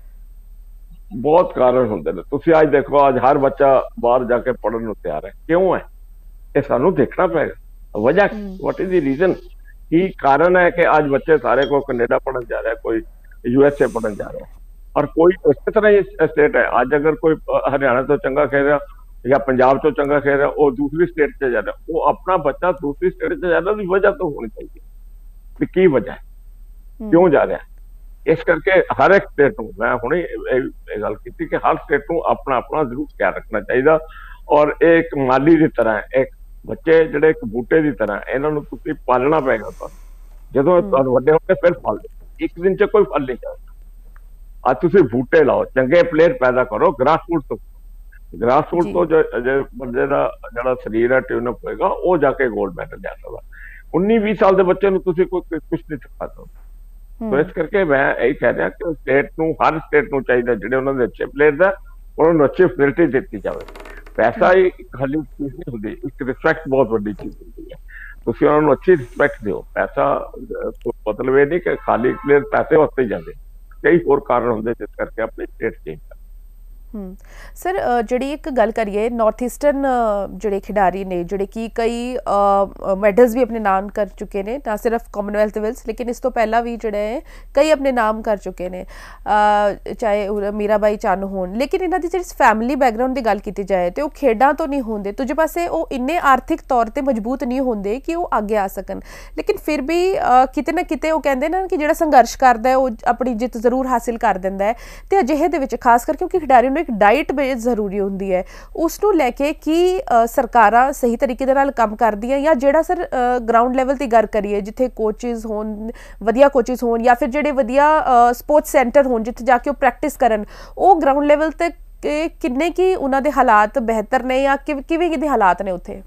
ਬਹੁਤ ਕਾਰਨ ਹੁੰਦੇ ਨੇ। ਤੁਸੀਂ ਅੱਜ ਦੇਖੋ, ਅੱਜ ਹਰ ਬੱਚਾ ਬਾਹਰ ਜਾ ਕੇ ਪੜ੍ਹਨ ਨੂੰ ਤਿਆਰ ਹੈ। ਕਿਉਂ ਹੈ? ਇਹ ਸਾਨੂੰ ਦੇਖਣਾ ਪਏਗਾ ਵਜ੍ਹਾ ਵਾਟ ਇਜ਼ ਦੀ ਰੀਜ਼ਨ। ਕੀ ਕਾਰਨ ਹੈ ਕਿ ਅੱਜ ਬੱਚੇ ਸਾਰੇ ਕੋਈ ਕੈਨੇਡਾ ਪੜ੍ਹਨ ਜਾ ਰਿਹਾ, ਕੋਈ ਯੂਐਸਏ ਪੜ੍ਹਨ ਜਾ ਰਿਹਾ, ਔਰ ਕੋਈ ਇਸੇ ਤਰ੍ਹਾਂ ਹੀ ਸਟੇਟ ਹੈ। ਅੱਜ ਅਗਰ ਕੋਈ ਹਰਿਆਣਾ ਤੋਂ ਚੰਗਾ ਖੇਡ ਰਿਹਾ ਜਾਂ ਪੰਜਾਬ ਤੋਂ ਚੰਗਾ ਖੇਡ ਰਿਹਾ, ਉਹ ਦੂਸਰੀ ਸਟੇਟ 'ਚ ਜਾ ਰਿਹਾ, ਉਹ ਆਪਣਾ ਬੱਚਾ ਦੂਸਰੀ ਸਟੇਟ 'ਚ ਜਾ ਰਿਹਾ, ਉਹਦੀ ਵਜ੍ਹਾ ਤੋਂ ਹੋਣੀ ਚਾਹੀਦੀ ਵੀ ਕੀ ਵਜ੍ਹਾ ਹੈ, ਕਿਉਂ ਜਾ ਰਿਹਾ। ਇਸ ਕਰਕੇ ਹਰ ਇੱਕ ਸਟੇਟ ਨੂੰ, ਮੈਂ ਹੁਣੇ ਇਹ ਗੱਲ ਕੀਤੀ ਕਿ ਹਰ ਸਟੇਟ ਨੂੰ ਆਪਣਾ ਆਪਣਾ ਜ਼ਰੂਰ ਖਿਆਲ ਰੱਖਣਾ ਚਾਹੀਦਾ। ਔਰ ਇਹ ਇੱਕ ਮਾਲੀ ਦੀ ਤਰ੍ਹਾਂ ਹੈ, ਇੱਕ ਬੱਚੇ ਜਿਹੜੇ ਇੱਕ ਬੂਟੇ ਦੀ ਤਰ੍ਹਾਂ, ਇਹਨਾਂ ਨੂੰ ਤੁਸੀਂ ਪਾਲਣਾ ਪਏਗਾ। ਤੁਹਾਨੂੰ ਜਦੋਂ ਤੁਹਾਨੂੰ ਵੱਡੇ ਹੋਣਗੇ ਫਿਰ ਫਲ ਦੇ, ਇੱਕ ਦਿਨ 'ਚ ਕੋਈ ਫਲ ਨਹੀਂ ਜਾਂਦਾ। ਅੱਜ ਤੁਸੀਂ ਬੂਟੇ ਲਾਓ, ਚੰਗੇ ਪਲੇਅਰ ਪੈਦਾ ਕਰੋ ਗ੍ਰਾਸ ਰੂਟ ਤੋਂ। ਗ੍ਰਾਸ ਰੂਟ ਤੋਂ ਜੋ ਬੰਦੇ ਦਾ ਜਿਹੜਾ ਸਰੀਰ ਹੈ ਟਿਊਨਅਪ ਹੋਏਗਾ, ਉਹ ਜਾ ਕੇ ਗੋਲਡ ਮੈਡਲ ਲਿਆ ਸਕਦਾ। ਉੱਨੀ ਵੀਹ ਸਾਲ ਦੇ ਬੱਚੇ ਨੂੰ ਤੁਸੀਂ ਕੋਈ ਕੁਛ ਨਹੀਂ ਸਿਖਾ ਸਕਦੇ। तो इस करके मैं यही कह रहा कि स्टेट ਨੂੰ ਹਰ ਸਟੇਟ ਨੂੰ ਚਾਹੀਦਾ ਜਿਹੜੇ ਉਹਨਾਂ ਦੇ ਅੱਛੇ ਪਲੇਅਰ ਆ ਉਹਨਾਂ ਨੂੰ ਅੱਛੀ ਫੈਸਿਲਿਟੀ ਦਿੱਤੀ ਜਾਵੇ। ਪੈਸਾ ਹੀ ਖਾਲੀ ਚੀਜ਼ ਨਹੀਂ ਹੁੰਦੀ, ਇੱਕ ਰਿਸਪੈਕਟ ਬਹੁਤ ਵੱਡੀ ਚੀਜ਼ ਹੁੰਦੀ ਹੈ। ਤੁਸੀਂ ਉਹਨਾਂ ਨੂੰ ਅੱਛੀ ਰਿਸਪੈਕਟ ਦਿਓ। ਪੈਸਾ ਮਤਲਬ ਇਹ ਨਹੀਂ ਕਿ ਖਾਲੀ ਪਲੇਅਰ ਪੈਸੇ ਵਾਸਤੇ ਹੀ ਜਾਂਦੇ, ਕਈ ਹੋਰ ਕਾਰਨ ਹੁੰਦੇ ਜਿਸ ਕਰਕੇ ਆਪਣੀ ਸਟੇਟ ਚੇਂਜ ਕਰਦੇ। ਹਮ ਸਰ, ਜਿਹੜੀ ਇੱਕ ਗੱਲ ਕਰੀਏ ਨਾਰਥ ਈਸਟਰਨ ਜਿਹੜੇ ਖਿਡਾਰੀ ਨੇ ਜਿਹੜੇ ਕਿ ਕਈ ਮੈਡਲਸ ਵੀ ਆਪਣੇ ਨਾਮ ਕਰ ਚੁੱਕੇ ਨੇ, ਨਾ ਸਿਰਫ ਕਾਮਨਵੈਲਥ ਵਿੱਚ ਲੇਕਿਨ ਇਸ ਤੋਂ ਪਹਿਲਾਂ ਵੀ ਜਿਹੜੇ ਕਈ ਆਪਣੇ ਨਾਮ ਕਰ ਚੁੱਕੇ ਨੇ, ਚਾਹੇ ਮੀਰਾਬਾਈ ਚਾਨੂ ਹੋਣ, ਲੇਕਿਨ ਇਹਨਾਂ ਦੀ ਜਿਹੜੀ ਫੈਮਿਲੀ ਬੈਕਗਰਾਊਂਡ ਦੀ ਗੱਲ ਕੀਤੀ ਜਾਏ ਤੇ ਉਹ ਖੇਡਾਂ ਤੋਂ ਨਹੀਂ ਹੁੰਦੇ। ਦੂਜੇ ਪਾਸੇ ਉਹ ਇੰਨੇ ਆਰਥਿਕ ਤੌਰ ਤੇ ਮਜ਼ਬੂਤ ਨਹੀਂ ਹੁੰਦੇ ਕਿ ਉਹ ਅੱਗੇ ਆ ਸਕਣ, ਲੇਕਿਨ ਫਿਰ ਵੀ ਕਿਤੇ ਨਾ ਕਿਤੇ ਉਹ ਕਹਿੰਦੇ ਨਾ ਕਿ ਜਿਹੜਾ ਸੰਘਰਸ਼ ਕਰਦਾ ਉਹ ਆਪਣੀ ਜਿੱਤ ਜ਼ਰੂਰ ਹਾਸਿਲ ਕਰ ਦਿੰਦਾ ਹੈ। ਤੇ ਅਜਿਹੇ ਦੇ ਵਿੱਚ ਖਾਸ ਕਰਕੇ ਕਿਉਂਕਿ ਖਿਡਾਰੀ ਨੂੰ ਇੱਕ ਡਾਈਟ ਬੇਸ ਜ਼ਰੂਰੀ ਹੁੰਦੀ ਹੈ, ਉਸ ਨੂੰ ਲੈ ਕੇ ਕੀ ਸਰਕਾਰਾਂ ਸਹੀ ਤਰੀਕੇ ਦੇ ਨਾਲ ਕੰਮ ਕਰਦੀਆਂ, ਜਾਂ ਜਿਹੜਾ ਸਰ ਗਰਾਊਂਡ ਲੈਵਲ ਦੀ ਗੱਲ ਕਰੀਏ ਜਿੱਥੇ ਕੋਚਿਸ ਹੋਣ, ਵਧੀਆ ਕੋਚਿਸ ਹੋਣ, ਜਾਂ ਫਿਰ ਜਿਹੜੇ ਵਧੀਆ ਸਪੋਰਟਸ ਸੈਂਟਰ ਹੋਣ ਜਿੱਥੇ ਜਾ ਕੇ ਉਹ ਪ੍ਰੈਕਟਿਸ ਕਰਨ, ਉਹ ਗਰਾਊਂਡ ਲੈਵਲ ਤੇ ਕਿੰਨੇ ਕੀ ਉਹਨਾਂ ਦੇ ਹਾਲਾਤ ਬਿਹਤਰ ਨੇ ਜਾਂ ਕਿਵੇਂ ਕਿਵੇਂ ਹਾਲਾਤ ਨੇ ਉੱਥੇ?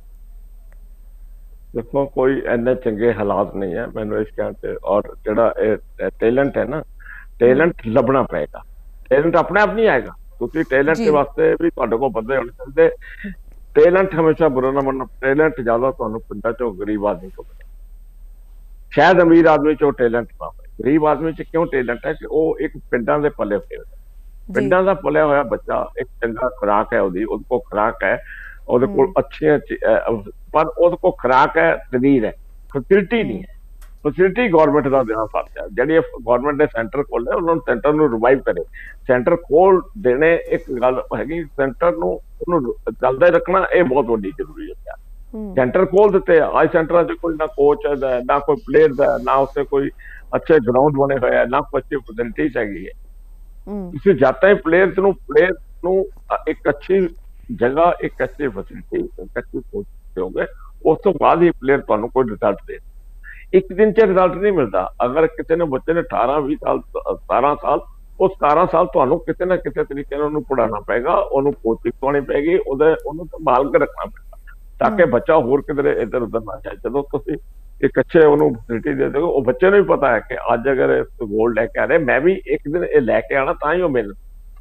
ਦੇਖੋ, ਕੋਈ ਇੰਨੇ ਚੰਗੇ ਹਾਲਾਤ ਨਹੀਂ ਹੈ ਮੈਨੂੰ ਇਸ ਕਹਿਣ ਤੇ। ਔਰ ਜਿਹੜਾ ਇਹ ਟੈਲੈਂਟ ਹੈ ਨਾ, ਟੈਲੈਂਟ ਲੱਭਣਾ ਪਏਗਾ। ਟੈਲੈਂਟ ਆਪਣੇ ਆਪ ਨਹੀਂ ਆਏਗਾ, ਤੁਸੀਂ ਟੈਲੈਂਟ ਦੇ ਵਾਸਤੇ ਵੀ ਤੁਹਾਡੇ ਕੋਲ ਬੰਦੇ ਹੋਣੇ ਚਾਹੀਦੇ। ਟੈਲੈਂਟ ਹਮੇਸ਼ਾ ਬੁਰਾ ਨਾ ਮੰਨੋ, ਟੈਲੈਂਟ ਜ਼ਿਆਦਾ ਤੁਹਾਨੂੰ ਪਿੰਡਾਂ ਚੋਂ ਗਰੀਬ ਆਦਮੀ ਤੋਂ ਮਿਲਦਾ। ਸ਼ਾਇਦ ਅਮੀਰ ਆਦਮੀ ਚੋਂ ਟੈਲੈਂਟ ਨਾ ਹੋਵੇ, ਗਰੀਬ ਆਦਮੀ ਚ ਕਿਉਂ ਟੈਲੈਂਟ ਹੈ ਕਿ ਉਹ ਇੱਕ ਪਿੰਡਾਂ ਦੇ ਪੱਲੇ ਹੋਏ ਹੋਏ। ਜੀ। ਪਿੰਡਾਂ ਦਾ ਪਲਿਆ ਹੋਇਆ ਬੱਚਾ ਇੱਕ ਚੰਗਾ ਖੁਰਾਕ ਹੈ, ਉਹਦੀ ਉਹਦੇ ਕੋਲ ਖੁਰਾਕ ਹੈ, ਉਹਦੇ ਕੋਲ ਹੂੰ ਅੱਛੀਆਂ ਚੀ- ਅਹ ਪਰ ਉਹਦੇ ਕੋਲ ਖੁਰਾਕ ਹੈ, ਸਰੀਰ ਹੈ, ਫੈਸਿਲਿਟੀ ਨਹੀਂ ਹੂੰ ਹੈ। ਫੈਸਿਲਿਟੀ ਗਵਰਨਮੈਂਟ ਦਾ ਦੇਣਾ ਫਰਜ਼ ਹੈ। ਜਿਹੜੀ ਗਵਰਨਮੈਂਟ ਨੇ ਸੈਂਟਰ ਖੋਲੇ, ਉਹਨਾਂ ਨੂੰ ਸੈਂਟਰ ਨੂੰ ਰਿਵਾਈਵ ਕਰੇ। ਸੈਂਟਰ ਖੋਲ ਦੇਣੇ ਇੱਕ ਗੱਲ ਹੈਗੀ, ਸੈਂਟਰ ਨੂੰ ਉਹਨੂੰ ਚੱਲਦਾ ਰੱਖਣਾ ਇਹ ਬਹੁਤ ਵੱਡੀ ਜ਼ਰੂਰੀ ਹੈ। ਹੂੰ ਸੈਂਟਰ ਖੋਲ ਦਿੱਤੇ ਆ, ਅੱਜ ਸੈਂਟਰਾਂ 'ਚ ਕੋਈ ਨਾ ਕੋਚ ਹੈ, ਨਾ ਕੋਈ ਪਲੇਅਰ ਹੈ, ਨਾ ਉੱਥੇ ਕੋਈ ਅੱਛੇ ਗਰਾਊਂਡ ਬਣੇ ਹੋਏ ਆ, ਨਾ ਕੋਈ ਅੱਛੀ ਫੈਸਿਲਿਟੀਜ਼ ਹੈਗੀ ਹੈ। ਹੂੰ ਤੁਸੀਂ ਜਦ ਤੱਕ ਪਲੇਅਰ ਨੂੰ ਪਲੇਅਰ ਨੂੰ ਅ, ਇੱਕ ਅੱਛੀ ਜਗ੍ਹਾ, ਇੱਕ ਅੱਛੀ ਫੈਸਿਲਿਟੀ, ਇੱਕ ਅੱਛੀ ਕੋਚ ਦਿਓਗੇ, ਉਸ ਤੋਂ ਬਾਅਦ ਹੀ ਪਲੇਅਰ ਤੁਹਾਨੂੰ ਕੋਈ ਰਿਜ਼ਲਟ ਦੇ। ਇੱਕ ਦਿਨ 'ਚ ਰਿਜ਼ਲਟ ਨਹੀਂ ਮਿਲਦਾ। ਅਗਰ ਕਿਸੇ ਨੇ ਬੱਚੇ ਨੇ ਅਠਾਰਾਂ ਵੀਹ ਸਾਲ ਅ, ਸਤਾਰਾਂ ਸਾਲ, ਉਹ ਸਤਾਰਾਂ ਸਾਲ ਤੁਹਾਨੂੰ ਕਿਤੇ ਨਾ ਕਿਤੇ ਤਰੀਕੇ ਨਾਲ ਉਹਨੂੰ ਪੜ੍ਹਾਉਣਾ ਪਏਗਾ, ਉਹਨੂੰ ਕੋਚਿੰਗ ਪਾਉਣੀ ਪਏਗੀ, ਉਹਦੇ ਉਹਨੂੰ ਸੰਭਾਲ ਕੇ ਰੱਖਣਾ ਪਏਗਾ ਤਾਂ ਕਿ ਹੂੰ ਬੱਚਾ ਹੋਰ ਕਿਧਰੇ ਇੱਧਰ ਉੱਧਰ ਨਾ ਜਾਏ। ਜਦੋਂ ਤੁਸੀਂ ਇੱਕ ਅੱਛੇ ਉਹਨੂੰ ਫੈਸਿਲਿਟੀ ਦੇ ਦਿਓ, ਉਹ ਬੱਚੇ ਨੂੰ ਵੀ ਪਤਾ ਹੈ ਕਿ ਅੱਜ ਅਗਰ ਇਹ ਗੋਲ ਲੈ ਕੇ ਆ ਰਹੇ, ਮੈਂ ਵੀ ਇੱਕ ਦਿਨ ਇਹ ਲੈ ਕੇ ਆਣਾ, ਤਾਂ ਹੀ ਉਹ ਮਿਲ।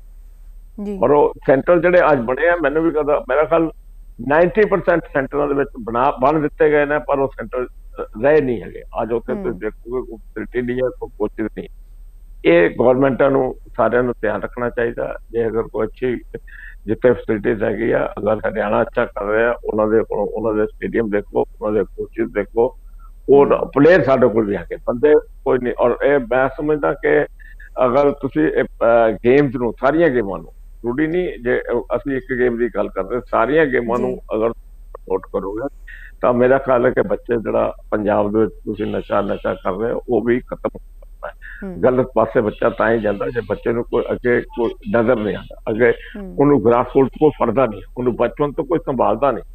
ਜੀ। ਔਰ ਉਹ ਸੈਂਟਰ ਜਿਹੜੇ ਅੱਜ ਬਣੇ ਆ, ਮੈਨੂੰ ਵੀ ਕਹਦਾ ਮੇਰਾ ਖਿਆਲ ਨੱਬੇ ਪਰਸੈਂਟ ਸੈਂਟਰਾਂ ਦੇ ਵਿੱਚ ਬਣਾ ਬਣ ਦਿੱਤੇ ਗਏ ਨੇ, ਪਰ ਉਹ ਸੈਂਟਰ ਰਹੇ ਨਹੀਂ ਹੈਗੇ। ਅੱਜ ਉੱਥੇ ਤੁਸੀਂ ਹੂੰ ਦੇਖੋਗੇ ਕੋਈ ਫੈਸਿਲਿਟੀ ਨਹੀਂ ਹੈ, ਕੋਈ ਕੋਚਿੰਗ ਨਹੀਂ। ਇਹ ਗਵਰਨਮੈਂਟਾਂ ਨੂੰ ਸਾਰਿਆਂ ਨੂੰ ਧਿਆਨ ਰੱਖਣਾ ਚਾਹੀਦਾ। ਜੇ ਅਗਰ ਕੋਈ ਅੱਛੀ ਜਿੱਥੇ ਫੈਸਿਲਿਟੀਜ਼ ਹੈਗੀ ਆ, ਅਗਰ ਹਰਿਆਣਾ ਅੱਛਾ ਕਰ ਰਿਹਾ, ਉਹਨਾਂ ਦੇ ਕੋਲ ਉਹਨਾਂ ਦੇ ਸਟੇਡੀਅਮ ਦੇਖੋ, ਉਹਨਾਂ ਦੇ ਕੋਚਿਸ ਦੇਖੋ, ਉਹ ਹੂੰ ਪਲੇਅਰ ਸਾਡੇ ਕੋਲ ਵੀ ਹੈਗੇ, ਬੰਦੇ ਕੋਈ ਨਹੀਂ। ਔਰ ਇਹ ਮੈਂ ਸਮਝਦਾ ਕਿ ਅਗਰ ਤੁਸੀਂ ਗੇਮਸ ਨੂੰ, ਸਾਰੀਆਂ ਗੇਮਾਂ ਨੂੰ, ਜ਼ਰੂਰੀ ਨਹੀਂ ਜੇ ਅਸੀਂ ਇੱਕ ਗੇਮ ਦੀ ਗੱਲ ਕਰਦੇ, ਸਾਰੀਆਂ ਗੇਮਾਂ ਜੀ। ਨੂੰ ਅਗਰ ਸਪੋਰਟ ਕਰੋਗੇ ਤਾਂ ਮੇਰਾ ਖਿਆਲ ਹੈ ਕਿ ਬੱਚੇ ਜਿਹੜਾ ਪੰਜਾਬ ਦੇ ਵਿੱਚ ਤੁਸੀਂ ਨਸ਼ਾ ਨਸ਼ਾ ਕਰ ਰਹੇ ਹੋ, ਉਹ ਵੀ ਖਤਮ ਹੋ ਸਕਦਾ ਹੈ। ਹੂੰ ਗਲਤ ਪਾਸੇ ਬੱਚਾ ਤਾਂ ਹੀ ਜਾਂਦਾ ਜੇ ਬੱਚੇ ਨੂੰ ਕੋਈ ਅੱਗੇ ਕੋਈ ਨਜ਼ਰ ਨਹੀਂ ਆਉਂਦਾ, ਅੱਗੇ ਹੂੰ ਉਹਨੂੰ ਗ੍ਰਾਸ ਰੂਟ ਕੋਈ ਫੜਦਾ ਨਹੀਂ, ਉਹਨੂੰ ਬਚਪਨ ਤੋਂ ਕੋਈ ਸੰਭਾਲਦਾ ਨਹੀਂ।